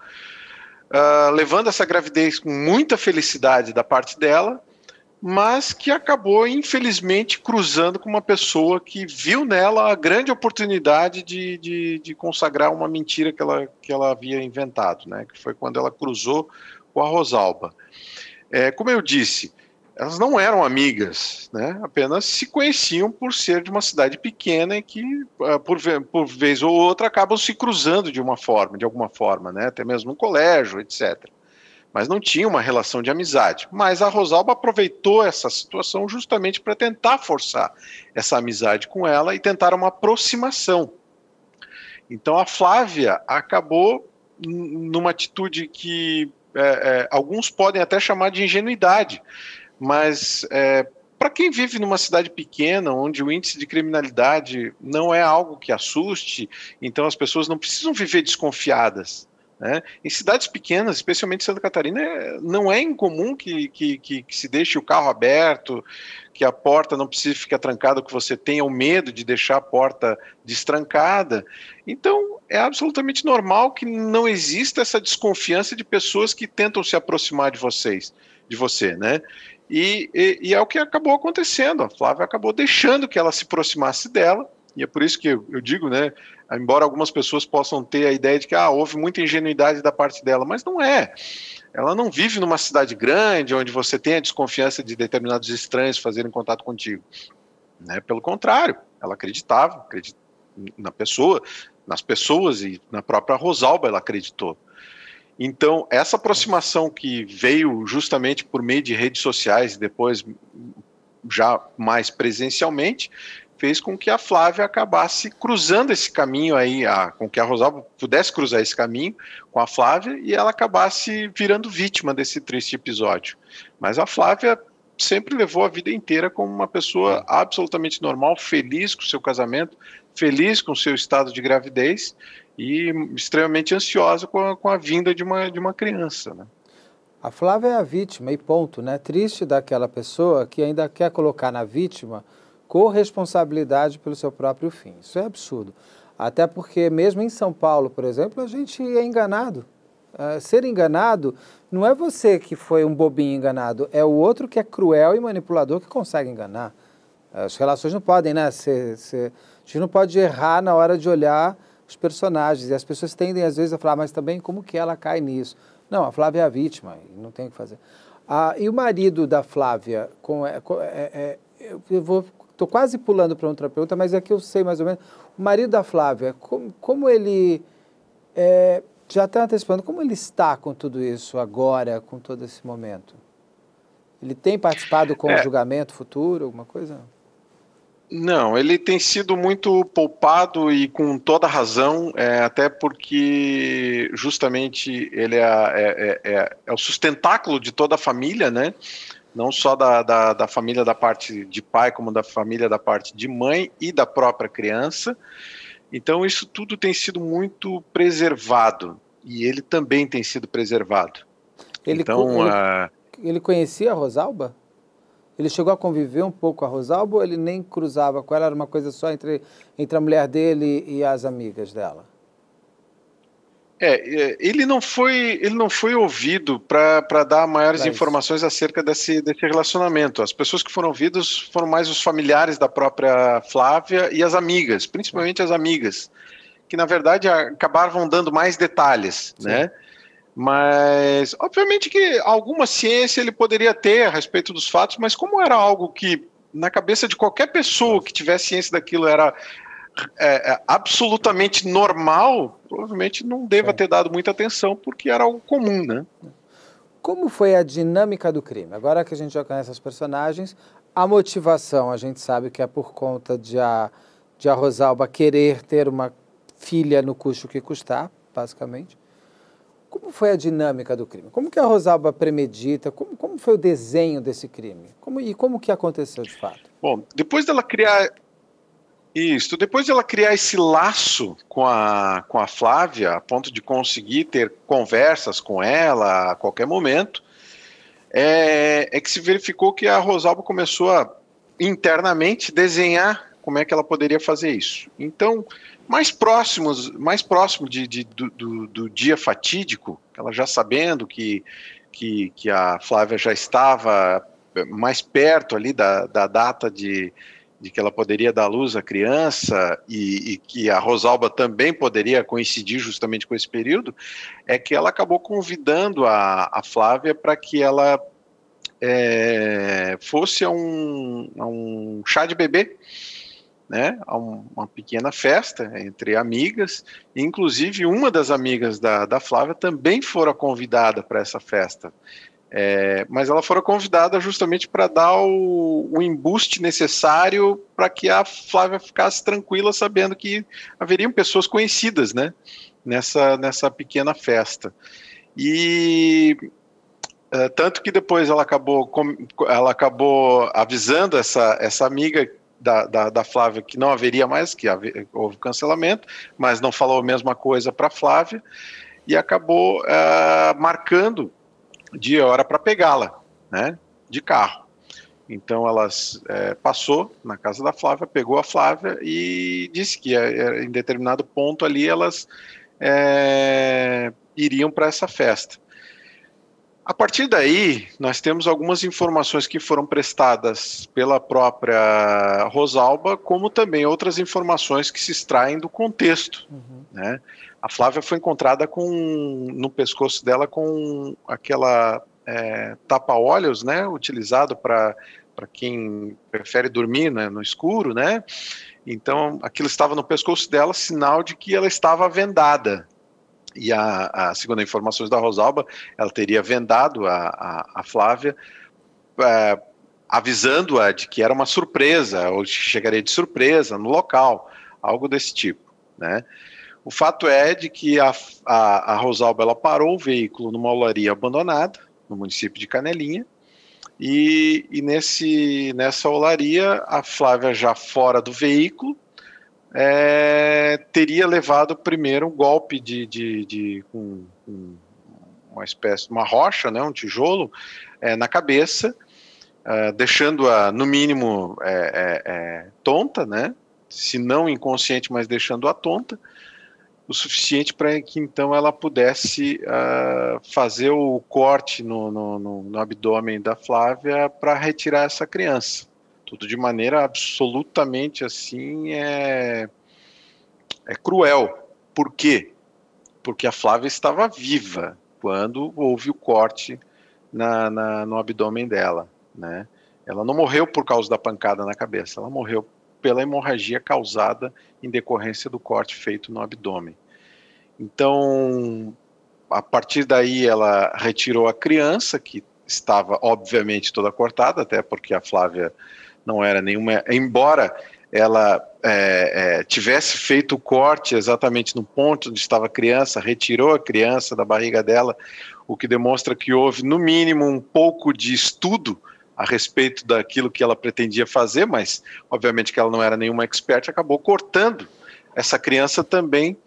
Uh, levando essa gravidez com muita felicidade da parte dela, mas que acabou, infelizmente, cruzando com uma pessoa que viu nela a grande oportunidade de, de, de consagrar uma mentira que ela, que ela havia inventado, né? Que foi quando ela cruzou com a Rosalba. É, como eu disse, elas não eram amigas, né? Apenas se conheciam por ser de uma cidade pequena e que, por, por vez ou outra, acabam se cruzando de uma forma, de alguma forma, né? Até mesmo no colégio, etcétera. Mas não tinha uma relação de amizade. Mas a Rosalba aproveitou essa situação justamente para tentar forçar essa amizade com ela e tentar uma aproximação. Então a Flávia acabou numa atitude que é, é, alguns podem até chamar de ingenuidade, mas é, para quem vive numa cidade pequena, onde o índice de criminalidade não é algo que assuste, então as pessoas não precisam viver desconfiadas, né? Em cidades pequenas, especialmente Santa Catarina, não é incomum que, que, que, que se deixe o carro aberto, que a porta não precise ficar trancada, que você tenha o medo de deixar a porta destrancada. Então, é absolutamente normal que não exista essa desconfiança de pessoas que tentam se aproximar de vocês, de você, né? E, e, e é o que acabou acontecendo. A Flávia acabou deixando que ela se aproximasse dela, e é por isso que eu, eu digo, né, embora algumas pessoas possam ter a ideia de que ah, houve muita ingenuidade da parte dela, mas não é. Ela não vive numa cidade grande, onde você tem a desconfiança de determinados estranhos fazerem contato contigo. Né? Pelo contrário, ela acreditava, acreditava na pessoa, nas pessoas, e na própria Rosalba ela acreditou. Então, essa aproximação que veio justamente por meio de redes sociais e depois já mais presencialmente, fez com que a Flávia acabasse cruzando esse caminho aí, a, com que a Rosalba pudesse cruzar esse caminho com a Flávia e ela acabasse virando vítima desse triste episódio. Mas a Flávia sempre levou a vida inteira como uma pessoa absolutamente normal, feliz com o seu casamento, feliz com o seu estado de gravidez e extremamente ansiosa com a, com a vinda de uma, de uma criança, né? A Flávia é a vítima e ponto, né? Triste daquela pessoa que ainda quer colocar na vítima corresponsabilidade pelo seu próprio fim. Isso é absurdo. Até porque mesmo em São Paulo, por exemplo, a gente é enganado. Uh, ser enganado não é você que foi um bobinho enganado, é o outro que é cruel e manipulador que consegue enganar. As relações não podem, né? Ser, ser... A gente não pode errar na hora de olhar os personagens. E as pessoas tendem, às vezes, a falar, mas também como que ela cai nisso? Não, a Flávia é a vítima, não tem o que fazer. Ah, e o marido da Flávia, com, é, é, é, eu vou, estou quase pulando para outra pergunta, mas é que eu sei mais ou menos. O marido da Flávia, como, como ele, é, já está antecipando, como ele está com tudo isso agora, com todo esse momento? Ele tem participado com é. o julgamento futuro, alguma coisa? Não, ele tem sido muito poupado e com toda razão, é, até porque justamente ele é, é, é, é o sustentáculo de toda a família, né? Não só da, da, da família da parte de pai, como da família da parte de mãe e da própria criança. Então isso tudo tem sido muito preservado e ele também tem sido preservado. Ele, então, ele, a... ele conhecia a Rosalba? Ele chegou a conviver um pouco com a Rosalba ou ele nem cruzava com ela? Era uma coisa só entre, entre a mulher dele e as amigas dela? É, ele não foi, ele não foi ouvido para dar maiores Mas... informações acerca desse, desse relacionamento. As pessoas que foram ouvidas foram mais os familiares da própria Flávia e as amigas, principalmente as amigas, que na verdade acabavam dando mais detalhes, Sim. né? Mas, obviamente que alguma ciência ele poderia ter a respeito dos fatos, mas como era algo que, na cabeça de qualquer pessoa que tivesse ciência daquilo, era é, é, absolutamente normal, provavelmente não deva ter dado muita atenção, porque era algo comum, né? Como foi a dinâmica do crime? Agora que a gente já conhece os personagens, a motivação, a gente sabe que é por conta de a, de a Rosalba querer ter uma filha no custo que custar, basicamente. Como foi a dinâmica do crime? Como que a Rosalba premedita? Como, como foi o desenho desse crime? Como, e como que aconteceu de fato? Bom, depois dela criar isso, depois dela criar esse laço com a, com a Flávia, a ponto de conseguir ter conversas com ela a qualquer momento, é, é que se verificou que a Rosalba começou a internamente desenhar como é que ela poderia fazer isso. Então, mais próximos, mais próximo de, de, do, do, do dia fatídico, ela já sabendo que, que, que a Flávia já estava mais perto ali da, da data de, de que ela poderia dar luz à criança e, e que a Rosalba também poderia coincidir justamente com esse período, é que ela acabou convidando a, a Flávia para que ela é, fosse a um, a um chá de bebê, né, a uma pequena festa entre amigas, inclusive uma das amigas da, da Flávia também fora convidada para essa festa, é, mas ela fora convidada justamente para dar o, o embuste necessário para que a Flávia ficasse tranquila, sabendo que haveriam pessoas conhecidas, né, nessa, nessa pequena festa. E é, tanto que depois ela acabou, ela acabou avisando essa, essa amiga Da, da, da Flávia que não haveria mais, que havia, houve cancelamento, mas não falou a mesma coisa para a Flávia e acabou uh, marcando dia e hora para pegá-la, né, de carro. Então ela é, passou na casa da Flávia, pegou a Flávia e disse que é, em determinado ponto ali elas é, iriam para essa festa. A partir daí, nós temos algumas informações que foram prestadas pela própria Rosalba, como também outras informações que se extraem do contexto, uhum. né? A Flávia foi encontrada com, no pescoço dela com aquela é, tapa-olhos, né, utilizado para para quem prefere dormir, né, no escuro, né? Então, aquilo estava no pescoço dela, sinal de que ela estava vendada. E, a, a, segundo as informações da Rosalba, ela teria vendado a, a, a Flávia, é, avisando-a de que era uma surpresa, ou chegaria de surpresa no local, algo desse tipo, né? O fato é de que a, a, a Rosalba ela parou o veículo numa olaria abandonada, no município de Canelinha, e, e nesse, nessa olaria, a Flávia já fora do veículo, é, teria levado primeiro um golpe de, de, de com, com uma espécie, uma rocha, né, um tijolo, é, na cabeça, é, deixando-a, no mínimo, é, é, é, tonta, né, se não inconsciente, mas deixando-a tonta, o suficiente para que então ela pudesse uh, fazer o corte no, no, no, no abdômen da Flávia para retirar essa criança. Tudo de maneira absolutamente assim é, é cruel. Por quê? Porque a Flávia estava viva quando houve o corte na, na, no abdômen dela, né? Ela não morreu por causa da pancada na cabeça, ela morreu pela hemorragia causada em decorrência do corte feito no abdômen. Então, a partir daí ela retirou a criança, que estava obviamente toda cortada, até porque a Flávia não era nenhuma, embora ela é, é, tivesse feito o corte exatamente no ponto onde estava a criança, retirou a criança da barriga dela, o que demonstra que houve no mínimo um pouco de estudo a respeito daquilo que ela pretendia fazer, mas obviamente que ela não era nenhuma expert, acabou cortando essa criança também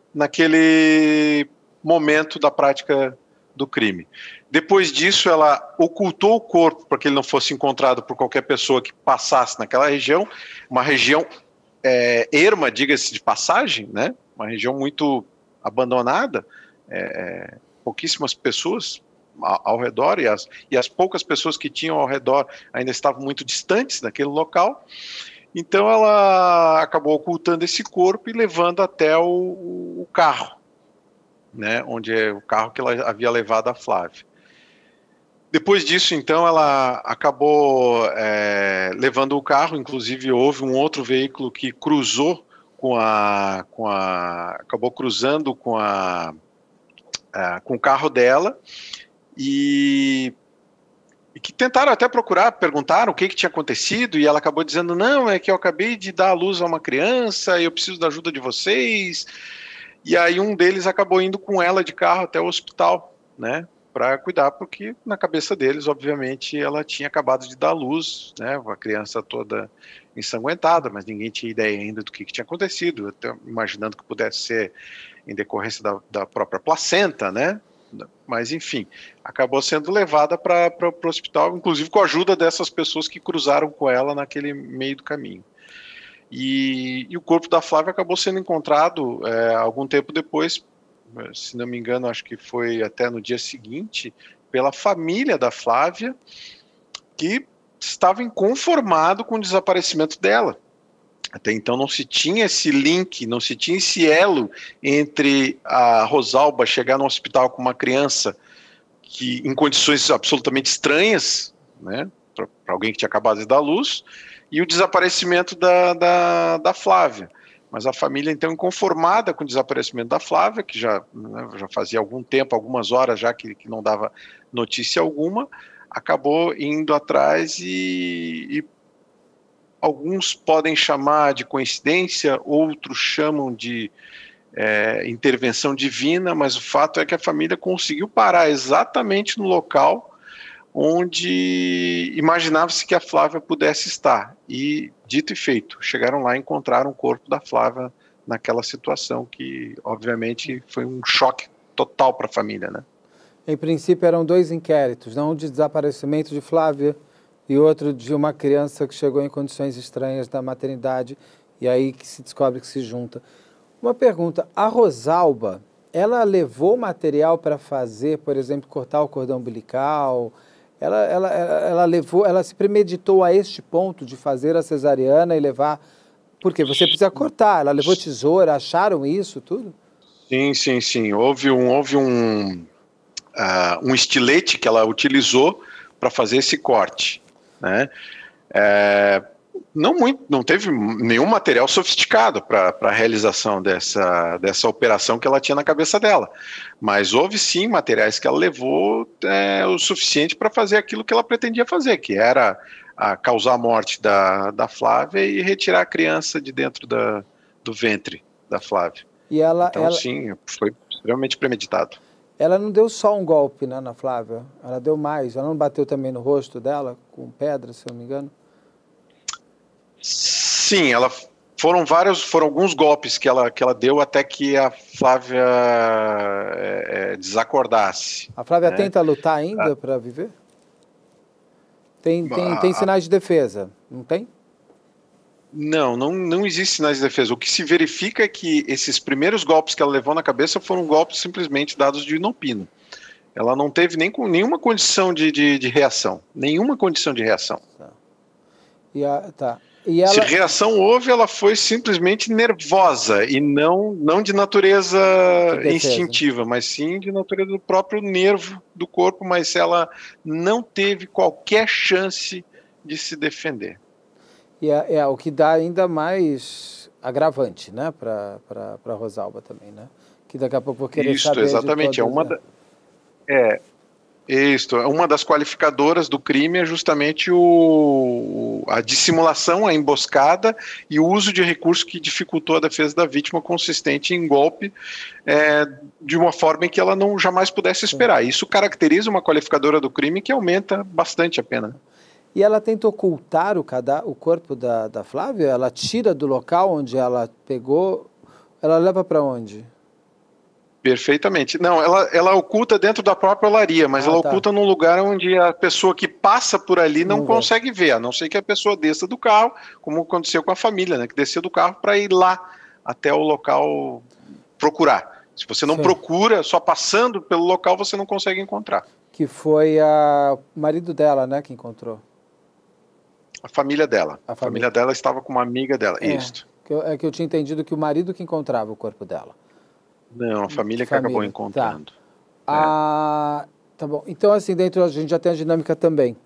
naquele momento da prática do crime. Depois disso, ela ocultou o corpo para que ele não fosse encontrado por qualquer pessoa que passasse naquela região, uma região é, erma, diga-se de passagem, né? Uma região muito abandonada, é, pouquíssimas pessoas ao redor, e as, e as poucas pessoas que tinham ao redor ainda estavam muito distantes daquele local. Então ela acabou ocultando esse corpo e levando até o, o carro, né, onde é o carro que ela havia levado a Flávia. Depois disso, então, ela acabou é, levando o carro, inclusive houve um outro veículo que cruzou com a... Com a acabou cruzando com, a, a, com o carro dela, e... e que tentaram até procurar, perguntaram o que, que tinha acontecido, e ela acabou dizendo, não, é que eu acabei de dar à luz a uma criança, e eu preciso da ajuda de vocês. E aí um deles acabou indo com ela de carro até o hospital, né, para cuidar, porque na cabeça deles, obviamente, ela tinha acabado de dar à luz, né, uma criança toda ensanguentada, mas ninguém tinha ideia ainda do que, que tinha acontecido, até imaginando que pudesse ser em decorrência da, da própria placenta, né. Mas, enfim, acabou sendo levada para o hospital, inclusive com a ajuda dessas pessoas que cruzaram com ela naquele meio do caminho. E, e o corpo da Flávia acabou sendo encontrado é, algum tempo depois, se não me engano, acho que foi até no dia seguinte, pela família da Flávia, que estava inconformado com o desaparecimento dela. Até então não se tinha esse link, não se tinha esse elo entre a Rosalba chegar no hospital com uma criança que, em condições absolutamente estranhas, né, para alguém que tinha acabado de dar luz, e o desaparecimento da, da, da Flávia. Mas a família, então, inconformada com o desaparecimento da Flávia, que já, né, já fazia algum tempo, algumas horas já que, que não dava notícia alguma, acabou indo atrás e... e alguns podem chamar de coincidência, outros chamam de é, intervenção divina, mas o fato é que a família conseguiu parar exatamente no local onde imaginava-se que a Flávia pudesse estar. E, dito e feito, chegaram lá e encontraram o corpo da Flávia naquela situação que, obviamente, foi um choque total para a família, né? Em princípio, eram dois inquéritos, não? Um de desaparecimento de Flávia e outro de uma criança que chegou em condições estranhas da maternidade, e aí que se descobre que se junta. Uma pergunta, a Rosalba, ela levou material para fazer, por exemplo, cortar o cordão umbilical? Ela, ela, ela, ela levou, ela se premeditou a este ponto de fazer a cesariana e levar... Porque você precisa cortar. Ela levou tesoura, acharam isso, tudo? Sim, sim, sim. Houve um, houve um, uh, um estilete que ela utilizou para fazer esse corte, né? É, não, muito, não teve nenhum material sofisticado para a realização dessa, dessa operação que ela tinha na cabeça dela, mas houve sim materiais que ela levou é, o suficiente para fazer aquilo que ela pretendia fazer, que era a causar a morte da, da Flávia e retirar a criança de dentro da, do ventre da Flávia. E ela, então ela... sim, foi extremamente premeditado. Ela não deu só um golpe, né, na Flávia, ela deu mais, ela não bateu também no rosto dela com pedra, se eu não me engano? Sim, ela foram vários, foram alguns golpes que ela, que ela deu até que a Flávia é, é, desacordasse. A Flávia né? tenta lutar ainda ah. para viver? Tem, tem, ah, tem sinais de defesa, não tem? Não, não, não existe sinais de defesa. O que se verifica é que esses primeiros golpes que ela levou na cabeça foram golpes simplesmente dados de inopino. Ela não teve nem com, nenhuma condição de, de, de reação. Nenhuma condição de reação. Tá. E a, tá. E ela... Se reação houve, ela foi simplesmente nervosa e não, não de natureza de instintiva, mas sim de natureza do próprio nervo do corpo, mas ela não teve qualquer chance de se defender. E é, é o que dá ainda mais agravante, né, para para Rosalba também, né? Que daqui a pouco vou querer Isso, saber exatamente. de É uma da, é Isso, uma das qualificadoras do crime é justamente o, a dissimulação, a emboscada e o uso de recurso que dificultou a defesa da vítima, consistente em golpe, é, de uma forma em que ela não jamais pudesse esperar. Isso caracteriza uma qualificadora do crime que aumenta bastante a pena. E ela tenta ocultar o, cadá o corpo da, da Flávia? Ela tira do local onde ela pegou, ela leva para onde? Perfeitamente. Não, ela, ela oculta dentro da própria olaria, mas ah, ela tá. oculta num lugar onde a pessoa que passa por ali não, não consegue ver, a não ser que a pessoa desça do carro, como aconteceu com a família, né, que desceu do carro para ir lá até o local procurar. Se você não Sim. procura, só passando pelo local você não consegue encontrar. Que foi a... o marido dela, né, que encontrou? A família dela. A família, a família dela estava com uma amiga dela, é, isso. Que eu, é que eu tinha entendido que o marido que encontrava o corpo dela. Não, a família que família. acabou encontrando. Tá. Ah, é. Tá bom. Então, assim, dentro a gente já tem a dinâmica também.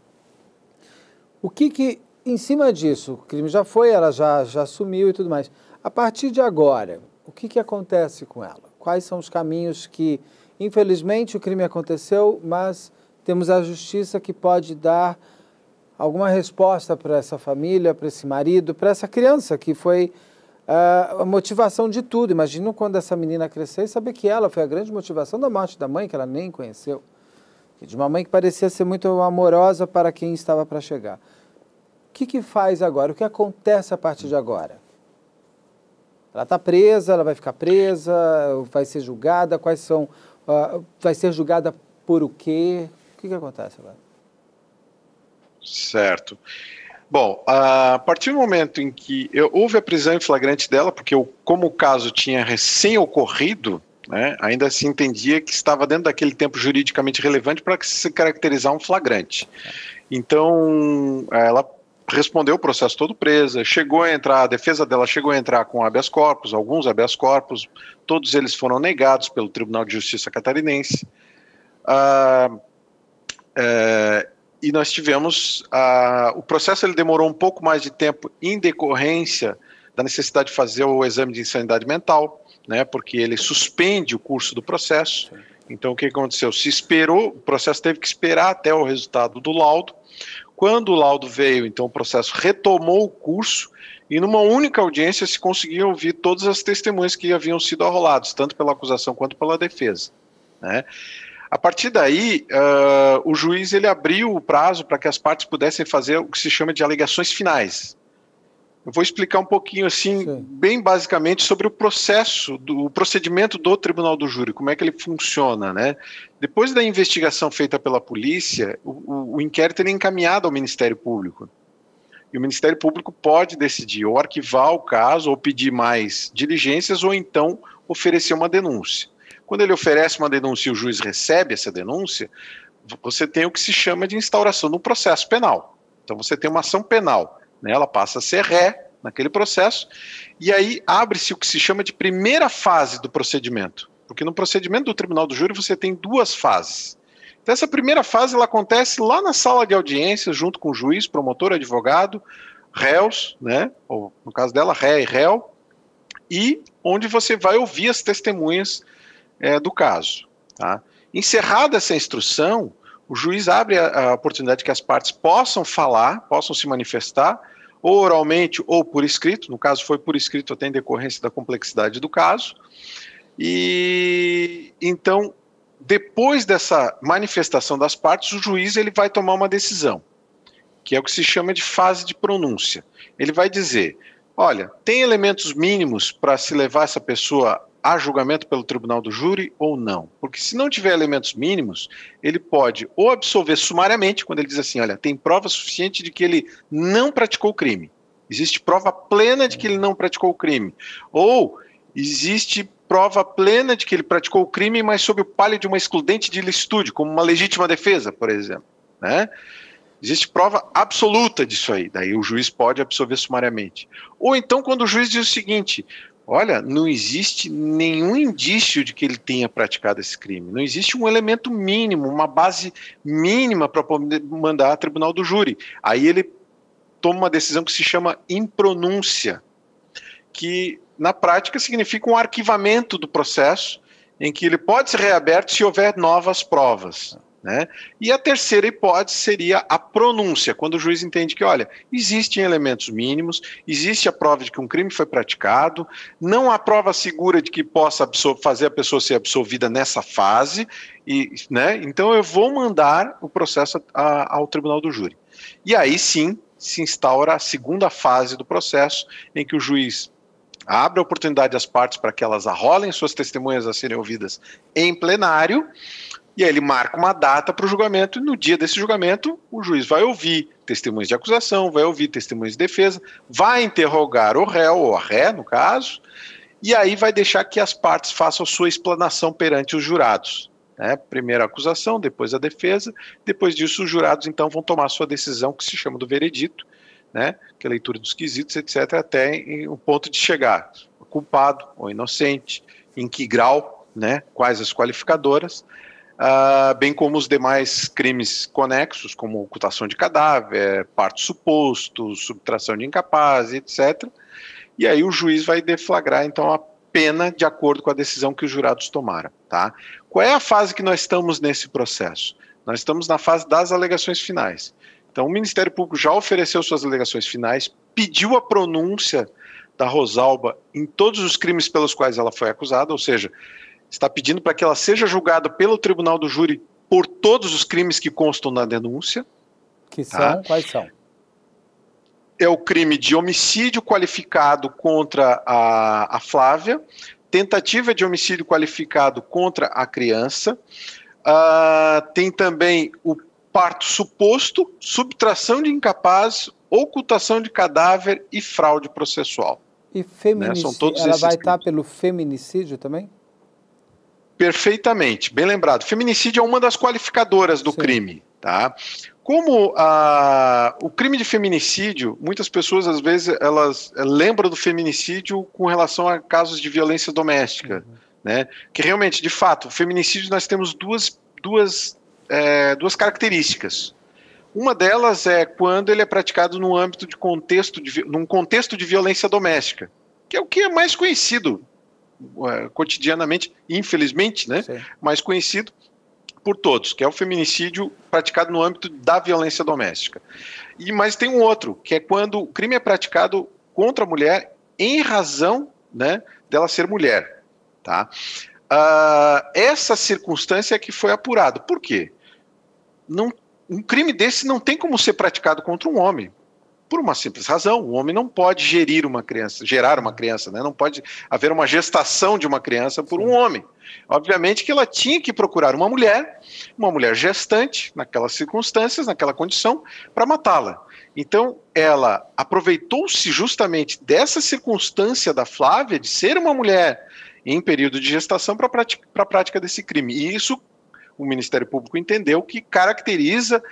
O que que, em cima disso, o crime já foi, ela já, já sumiu e tudo mais. A partir de agora, o que que acontece com ela? Quais são os caminhos que, infelizmente, o crime aconteceu, mas temos a justiça que pode dar alguma resposta para essa família, para esse marido, para essa criança que foi... Uh, a motivação de tudo. Imagina quando essa menina crescer e saber que ela foi a grande motivação da morte da mãe, que ela nem conheceu. De uma mãe que parecia ser muito amorosa para quem estava para chegar. O que que faz agora? O que acontece a partir de agora? Ela está presa, ela vai ficar presa, vai ser julgada, quais são... Uh, vai ser julgada por o quê? O que que acontece agora? Certo. Bom, a partir do momento em que eu, houve a prisão em flagrante dela, porque eu, como o caso tinha recém-ocorrido, né, ainda se entendia que estava dentro daquele tempo juridicamente relevante para se caracterizar um flagrante. Então, ela respondeu o processo todo presa, chegou a entrar, a defesa dela chegou a entrar com habeas corpus, alguns habeas corpus, todos eles foram negados pelo Tribunal de Justiça catarinense. Ah, é, E nós tivemos, uh, o processo ele demorou um pouco mais de tempo em decorrência da necessidade de fazer o exame de insanidade mental, né, porque ele suspende o curso do processo. Então o que aconteceu? Se esperou, o processo teve que esperar até o resultado do laudo. Quando o laudo veio, então o processo retomou o curso e numa única audiência se conseguiu ouvir todas as testemunhas que haviam sido arroladas, tanto pela acusação quanto pela defesa, né? A partir daí, uh, o juiz ele abriu o prazo para que as partes pudessem fazer o que se chama de alegações finais. Eu vou explicar um pouquinho, assim, Sim. bem basicamente, sobre o processo, do, o procedimento do Tribunal do Júri, como é que ele funciona, né? Depois da investigação feita pela polícia, o, o, o inquérito ele é encaminhado ao Ministério Público. E o Ministério Público pode decidir ou arquivar o caso, ou pedir mais diligências, ou então oferecer uma denúncia. Quando ele oferece uma denúncia e o juiz recebe essa denúncia, você tem o que se chama de instauração do processo penal. Então você tem uma ação penal, né? Ela passa a ser ré naquele processo, e aí abre-se o que se chama de primeira fase do procedimento. Porque no procedimento do tribunal do júri você tem duas fases. Então essa primeira fase ela acontece lá na sala de audiências, junto com o juiz, promotor, advogado, réus, né? Ou no caso dela, ré e réu, e onde você vai ouvir as testemunhas é, do caso. Tá? Encerrada essa instrução, o juiz abre a, a oportunidade que as partes possam falar, possam se manifestar, ou oralmente ou por escrito, no caso foi por escrito até em decorrência da complexidade do caso, e então, depois dessa manifestação das partes, o juiz ele vai tomar uma decisão, que é o que se chama de fase de pronúncia. Ele vai dizer, olha, tem elementos mínimos para se levar essa pessoa a julgamento pelo tribunal do júri ou não? Porque se não tiver elementos mínimos, ele pode ou absolver sumariamente, quando ele diz assim, olha, tem prova suficiente de que ele não praticou o crime. Existe prova plena de que ele não praticou o crime. Ou existe prova plena de que ele praticou o crime, mas sob o palio de uma excludente de ilicitude, como uma legítima defesa, por exemplo, né? Existe prova absoluta disso aí, daí o juiz pode absolver sumariamente. Ou então quando o juiz diz o seguinte, olha, não existe nenhum indício de que ele tenha praticado esse crime, não existe um elemento mínimo, uma base mínima para poder mandar a tribunal do júri. Aí ele toma uma decisão que se chama impronúncia, que na prática significa um arquivamento do processo, em que ele pode ser reaberto se houver novas provas. Né? E a terceira hipótese seria a pronúncia, quando o juiz entende que, olha, existem elementos mínimos, existe a prova de que um crime foi praticado, não há prova segura de que possa fazer a pessoa ser absolvida nessa fase, e, né, então eu vou mandar o processo a, ao tribunal do júri. E aí sim se instaura a segunda fase do processo, em que o juiz abre a oportunidade às partes para que elas arrolem suas testemunhas a serem ouvidas em plenário, e aí ele marca uma data para o julgamento, e no dia desse julgamento, o juiz vai ouvir testemunhas de acusação, vai ouvir testemunhas de defesa, vai interrogar o réu, ou a ré, no caso, e aí vai deixar que as partes façam sua explanação perante os jurados. Né? Primeiro a acusação, depois a defesa, depois disso os jurados então vão tomar sua decisão, que se chama do veredito, né? Que é a leitura dos quesitos, etcétera, até em um ponto de chegar, culpado ou inocente, em que grau, né? Quais as qualificadoras, Uh, bem como os demais crimes conexos, como ocultação de cadáver, parto suposto, subtração de incapaz, etcétera. E aí o juiz vai deflagrar, então, a pena de acordo com a decisão que os jurados tomaram. Tá? Qual é a fase que nós estamos nesse processo? Nós estamos na fase das alegações finais. Então, o Ministério Público já ofereceu suas alegações finais, pediu a pronúncia da Rosalba em todos os crimes pelos quais ela foi acusada, ou seja, está pedindo para que ela seja julgada pelo tribunal do júri por todos os crimes que constam na denúncia. Que são? Tá? Quais são? É o crime de homicídio qualificado contra a, a Flávia, tentativa de homicídio qualificado contra a criança, uh, tem também o parto suposto, subtração de incapaz, ocultação de cadáver e fraude processual. E feminicídio, né? São todos ela vai estar pelo feminicídio também? Perfeitamente, bem lembrado. Feminicídio é uma das qualificadoras do Sim. crime, tá? Como ah, o crime de feminicídio, muitas pessoas às vezes elas lembram do feminicídio com relação a casos de violência doméstica, uhum. né? Que realmente, de fato, o feminicídio nós temos duas, duas, é, duas características. Uma delas é quando ele é praticado no âmbito de contexto de, num contexto de violência doméstica, que é o que é mais conhecido Uh, cotidianamente, infelizmente, né, mais conhecido por todos, que é o feminicídio praticado no âmbito da violência doméstica. E, mas tem um outro, que é quando o crime é praticado contra a mulher em razão, né, dela ser mulher. Tá? Uh, essa circunstância é que foi apurada. Por quê? Não, um crime desse não tem como ser praticado contra um homem. Por uma simples razão, o homem não pode gerir uma criança, gerar uma criança, né? Não pode haver uma gestação de uma criança por um homem. Obviamente que ela tinha que procurar uma mulher, uma mulher gestante, naquelas circunstâncias, naquela condição, para matá-la. Então, ela aproveitou-se justamente dessa circunstância da Flávia, de ser uma mulher em período de gestação para a prática desse crime. E isso o Ministério Público entendeu que caracteriza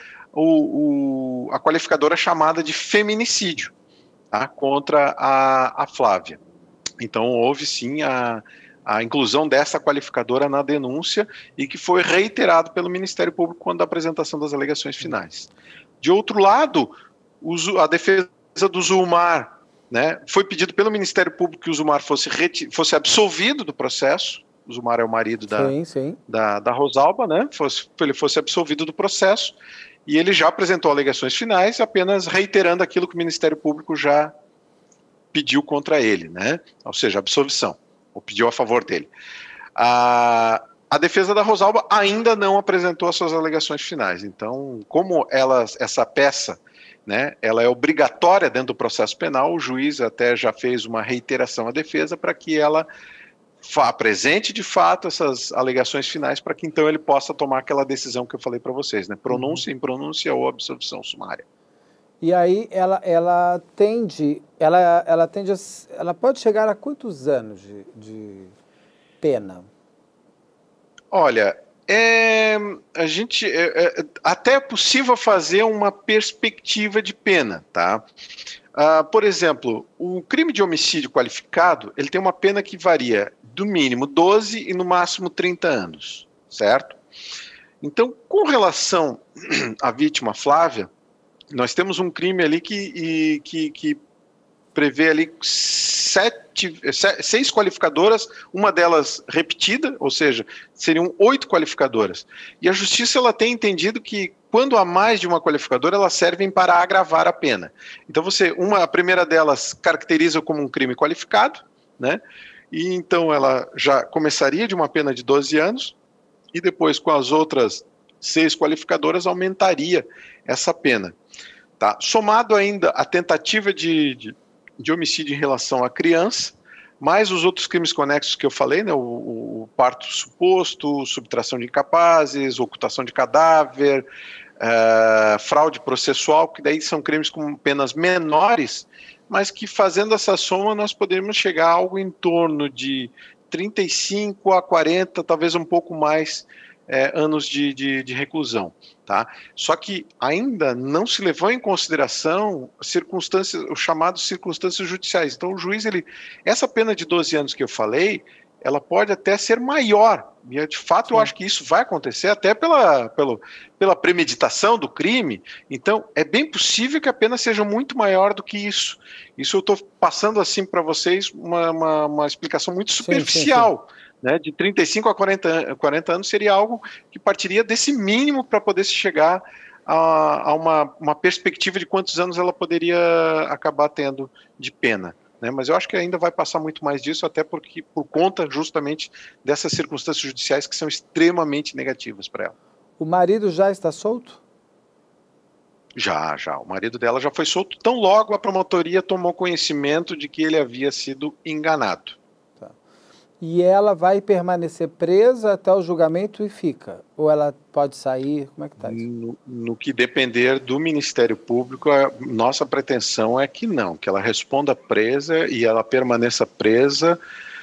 o, o, a qualificadora chamada de feminicídio, tá, contra a, a Flávia. Então houve sim a, a inclusão dessa qualificadora na denúncia e que foi reiterado pelo Ministério Público quando a apresentação das alegações finais. De outro lado, a defesa do Zulmar, né, foi pedido pelo Ministério Público que o Zulmar fosse, fosse absolvido do processo. O Zulmar é o marido da, sim, sim. da, da Rosalba, né, fosse, ele fosse absolvido do processo, e ele já apresentou alegações finais, apenas reiterando aquilo que o Ministério Público já pediu contra ele, né, ou seja, absolvição, ou pediu a favor dele. A, a defesa da Rosalba ainda não apresentou as suas alegações finais, então, como ela, essa peça, né, ela é obrigatória dentro do processo penal, o juiz até já fez uma reiteração à defesa para que ela apresente de fato essas alegações finais para que então ele possa tomar aquela decisão que eu falei para vocês, né? Pronúncia, impronúncia ou absolvição sumária. E aí ela, ela tende, ela, ela tende a, ela pode chegar a quantos anos de, de pena? Olha, é, a gente é, é, até é possível fazer uma perspectiva de pena, tá? Uh, por exemplo, o crime de homicídio qualificado, ele tem uma pena que varia do mínimo doze e no máximo trinta anos, certo? Então, com relação à vítima Flávia, nós temos um crime ali que, e, que, que prevê ali sete, seis qualificadoras, uma delas repetida, ou seja, seriam oito qualificadoras. E a justiça ela tem entendido que quando há mais de uma qualificadora, elas servem para agravar a pena. Então, você, uma, a primeira delas caracteriza como um crime qualificado, né? E então ela já começaria de uma pena de doze anos, e depois, com as outras seis qualificadoras, aumentaria essa pena. Tá? Somado ainda a tentativa de, de, de homicídio em relação à criança, mais os outros crimes conexos que eu falei, né, o, o parto suposto, subtração de incapazes, ocultação de cadáver, uh, fraude processual, que daí são crimes com penas menores, mas que fazendo essa soma nós poderíamos chegar a algo em torno de trinta e cinco a quarenta, talvez um pouco mais, é, anos de, de, de reclusão. Tá? Só que ainda não se levou em consideração circunstâncias, os chamados circunstâncias judiciais. Então o juiz, ele, essa pena de doze anos que eu falei, ela pode até ser maior. E de fato, sim, eu acho que isso vai acontecer até pela, pelo, pela premeditação do crime. Então, é bem possível que a pena seja muito maior do que isso. Isso eu estou passando assim para vocês uma, uma, uma explicação muito superficial. Sim, sim, sim. Né? De trinta e cinco a quarenta, quarenta anos seria algo que partiria desse mínimo para poder se chegar a, a uma, uma perspectiva de quantos anos ela poderia acabar tendo de pena. Né, mas eu acho que ainda vai passar muito mais disso, até porque, por conta justamente dessas circunstâncias judiciais que são extremamente negativas para ela. O marido já está solto? Já, já. O marido dela já foi solto, tão logo a promotoria tomou conhecimento de que ele havia sido enganado. Tá. E ela vai permanecer presa até o julgamento e fica? Ou ela pode sair? Como é que está isso? No, no que depender do Ministério Público, a nossa pretensão é que não, que ela responda presa e ela permaneça presa,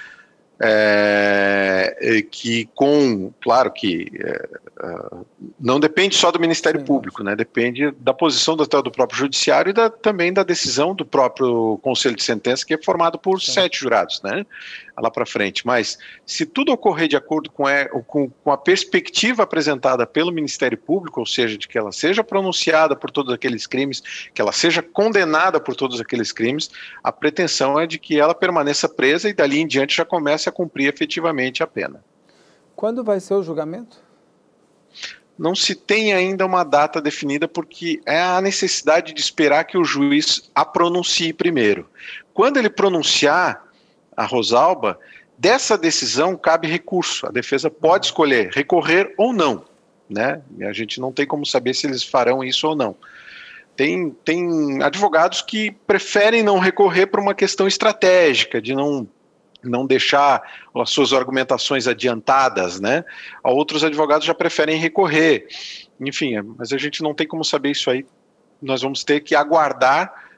é, que com, claro que é, não depende só do Ministério Sim, Público, né? Depende da posição do, do próprio Judiciário e da, também da decisão do próprio Conselho de Sentença, que é formado por Sim. sete jurados, né? Lá para frente. Mas se tudo ocorrer de acordo com a, com, com a perspectiva apresentada pelo Ministério Público, ou seja, de que ela seja pronunciada por todos aqueles crimes, que ela seja condenada por todos aqueles crimes, a pretensão é de que ela permaneça presa e dali em diante já comece a cumprir efetivamente a pena. Quando vai ser o julgamento? Não se tem ainda uma data definida porque é a necessidade de esperar que o juiz a pronuncie primeiro. Quando ele pronunciar a Rosalba, dessa decisão cabe recurso. A defesa pode escolher recorrer ou não, né? E a gente não tem como saber se eles farão isso ou não. Tem, tem advogados que preferem não recorrer por uma questão estratégica, de não, não deixar as suas argumentações adiantadas, né? Outros advogados já preferem recorrer. Enfim, mas a gente não tem como saber isso aí. Nós vamos ter que aguardar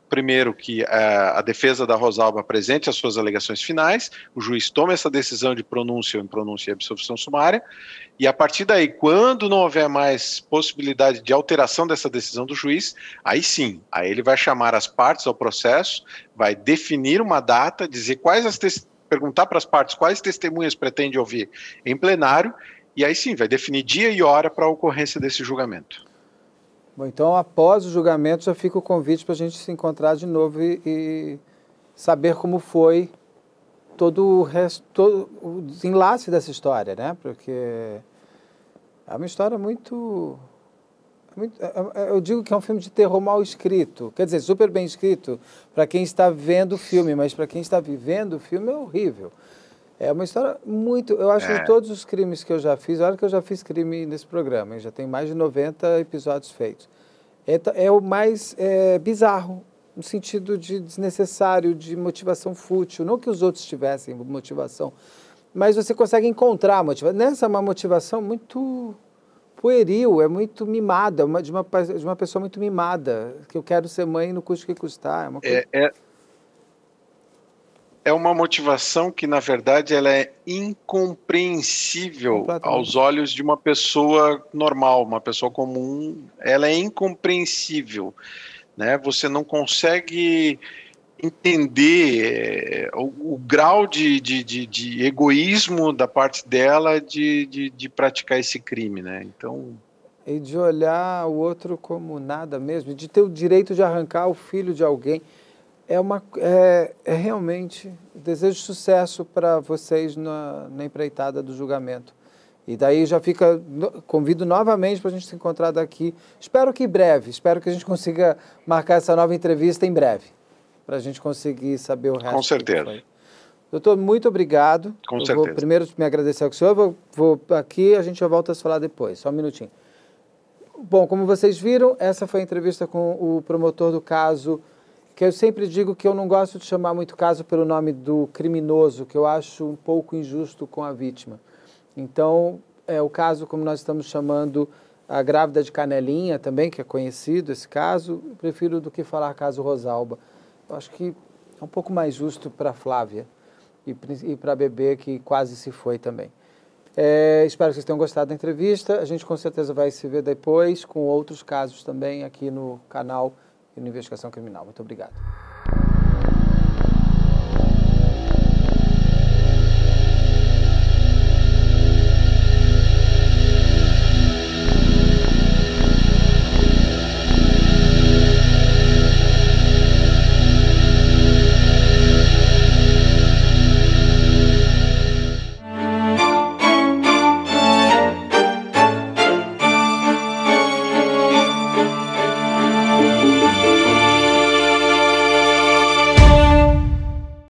primeiro, que a, a defesa da Rosalba apresente as suas alegações finais, o juiz toma essa decisão de pronúncia ou impronúncia e absolvição sumária, e a partir daí, quando não houver mais possibilidade de alteração dessa decisão do juiz, aí sim, aí ele vai chamar as partes ao processo, vai definir uma data, dizer quais as perguntar para as partes quais testemunhas pretende ouvir em plenário, e aí sim, vai definir dia e hora para a ocorrência desse julgamento. Bom, então, após o julgamento, já fica o convite para a gente se encontrar de novo e, e saber como foi todo o, resto, todo o desenlace dessa história, né? Porque é uma história muito, muito... Eu digo que é um filme de terror mal escrito, quer dizer, super bem escrito para quem está vendo o filme, mas para quem está vivendo o filme é horrível. É uma história muito... Eu acho É. que todos os crimes que eu já fiz... Olha que eu já fiz crime nesse programa, hein? Já tem mais de noventa episódios feitos. É, é o mais é, bizarro, no sentido de desnecessário, de motivação fútil. Não que os outros tivessem motivação, mas você consegue encontrar a motivação. Nessa é uma motivação muito pueril, é muito mimada, uma, de, uma, de uma pessoa muito mimada, que eu quero ser mãe no custo que custar. É uma coisa... É, é... É uma motivação que, na verdade, ela é incompreensível aos olhos de uma pessoa normal, uma pessoa comum. Ela é incompreensível, né? Você não consegue entender é, o, o grau de, de, de, de egoísmo da parte dela de, de, de praticar esse crime, né? Então... E de olhar o outro como nada mesmo, de ter o direito de arrancar o filho de alguém. É, uma, é, é realmente desejo sucesso para vocês na, na empreitada do julgamento. E daí já fica, convido novamente para a gente se encontrar daqui. Espero que breve, espero que a gente consiga marcar essa nova entrevista em breve, para a gente conseguir saber o resto. Com certeza. Doutor, muito obrigado. Com Eu certeza. Vou primeiro me agradecer ao senhor, vou, vou aqui, a gente já volta a se falar depois, só um minutinho. Bom, como vocês viram, essa foi a entrevista com o promotor do caso, que eu sempre digo que eu não gosto de chamar muito caso pelo nome do criminoso, que eu acho um pouco injusto com a vítima. Então, é o caso, como nós estamos chamando, a grávida de Canelinha também, que é conhecido esse caso, eu prefiro do que falar caso Rosalba. Eu acho que é um pouco mais justo para a Flávia e, e para a bebê, que quase se foi também. É, espero que vocês tenham gostado da entrevista. A gente com certeza vai se ver depois com outros casos também aqui no canal e no Investigação Criminal. Muito obrigado.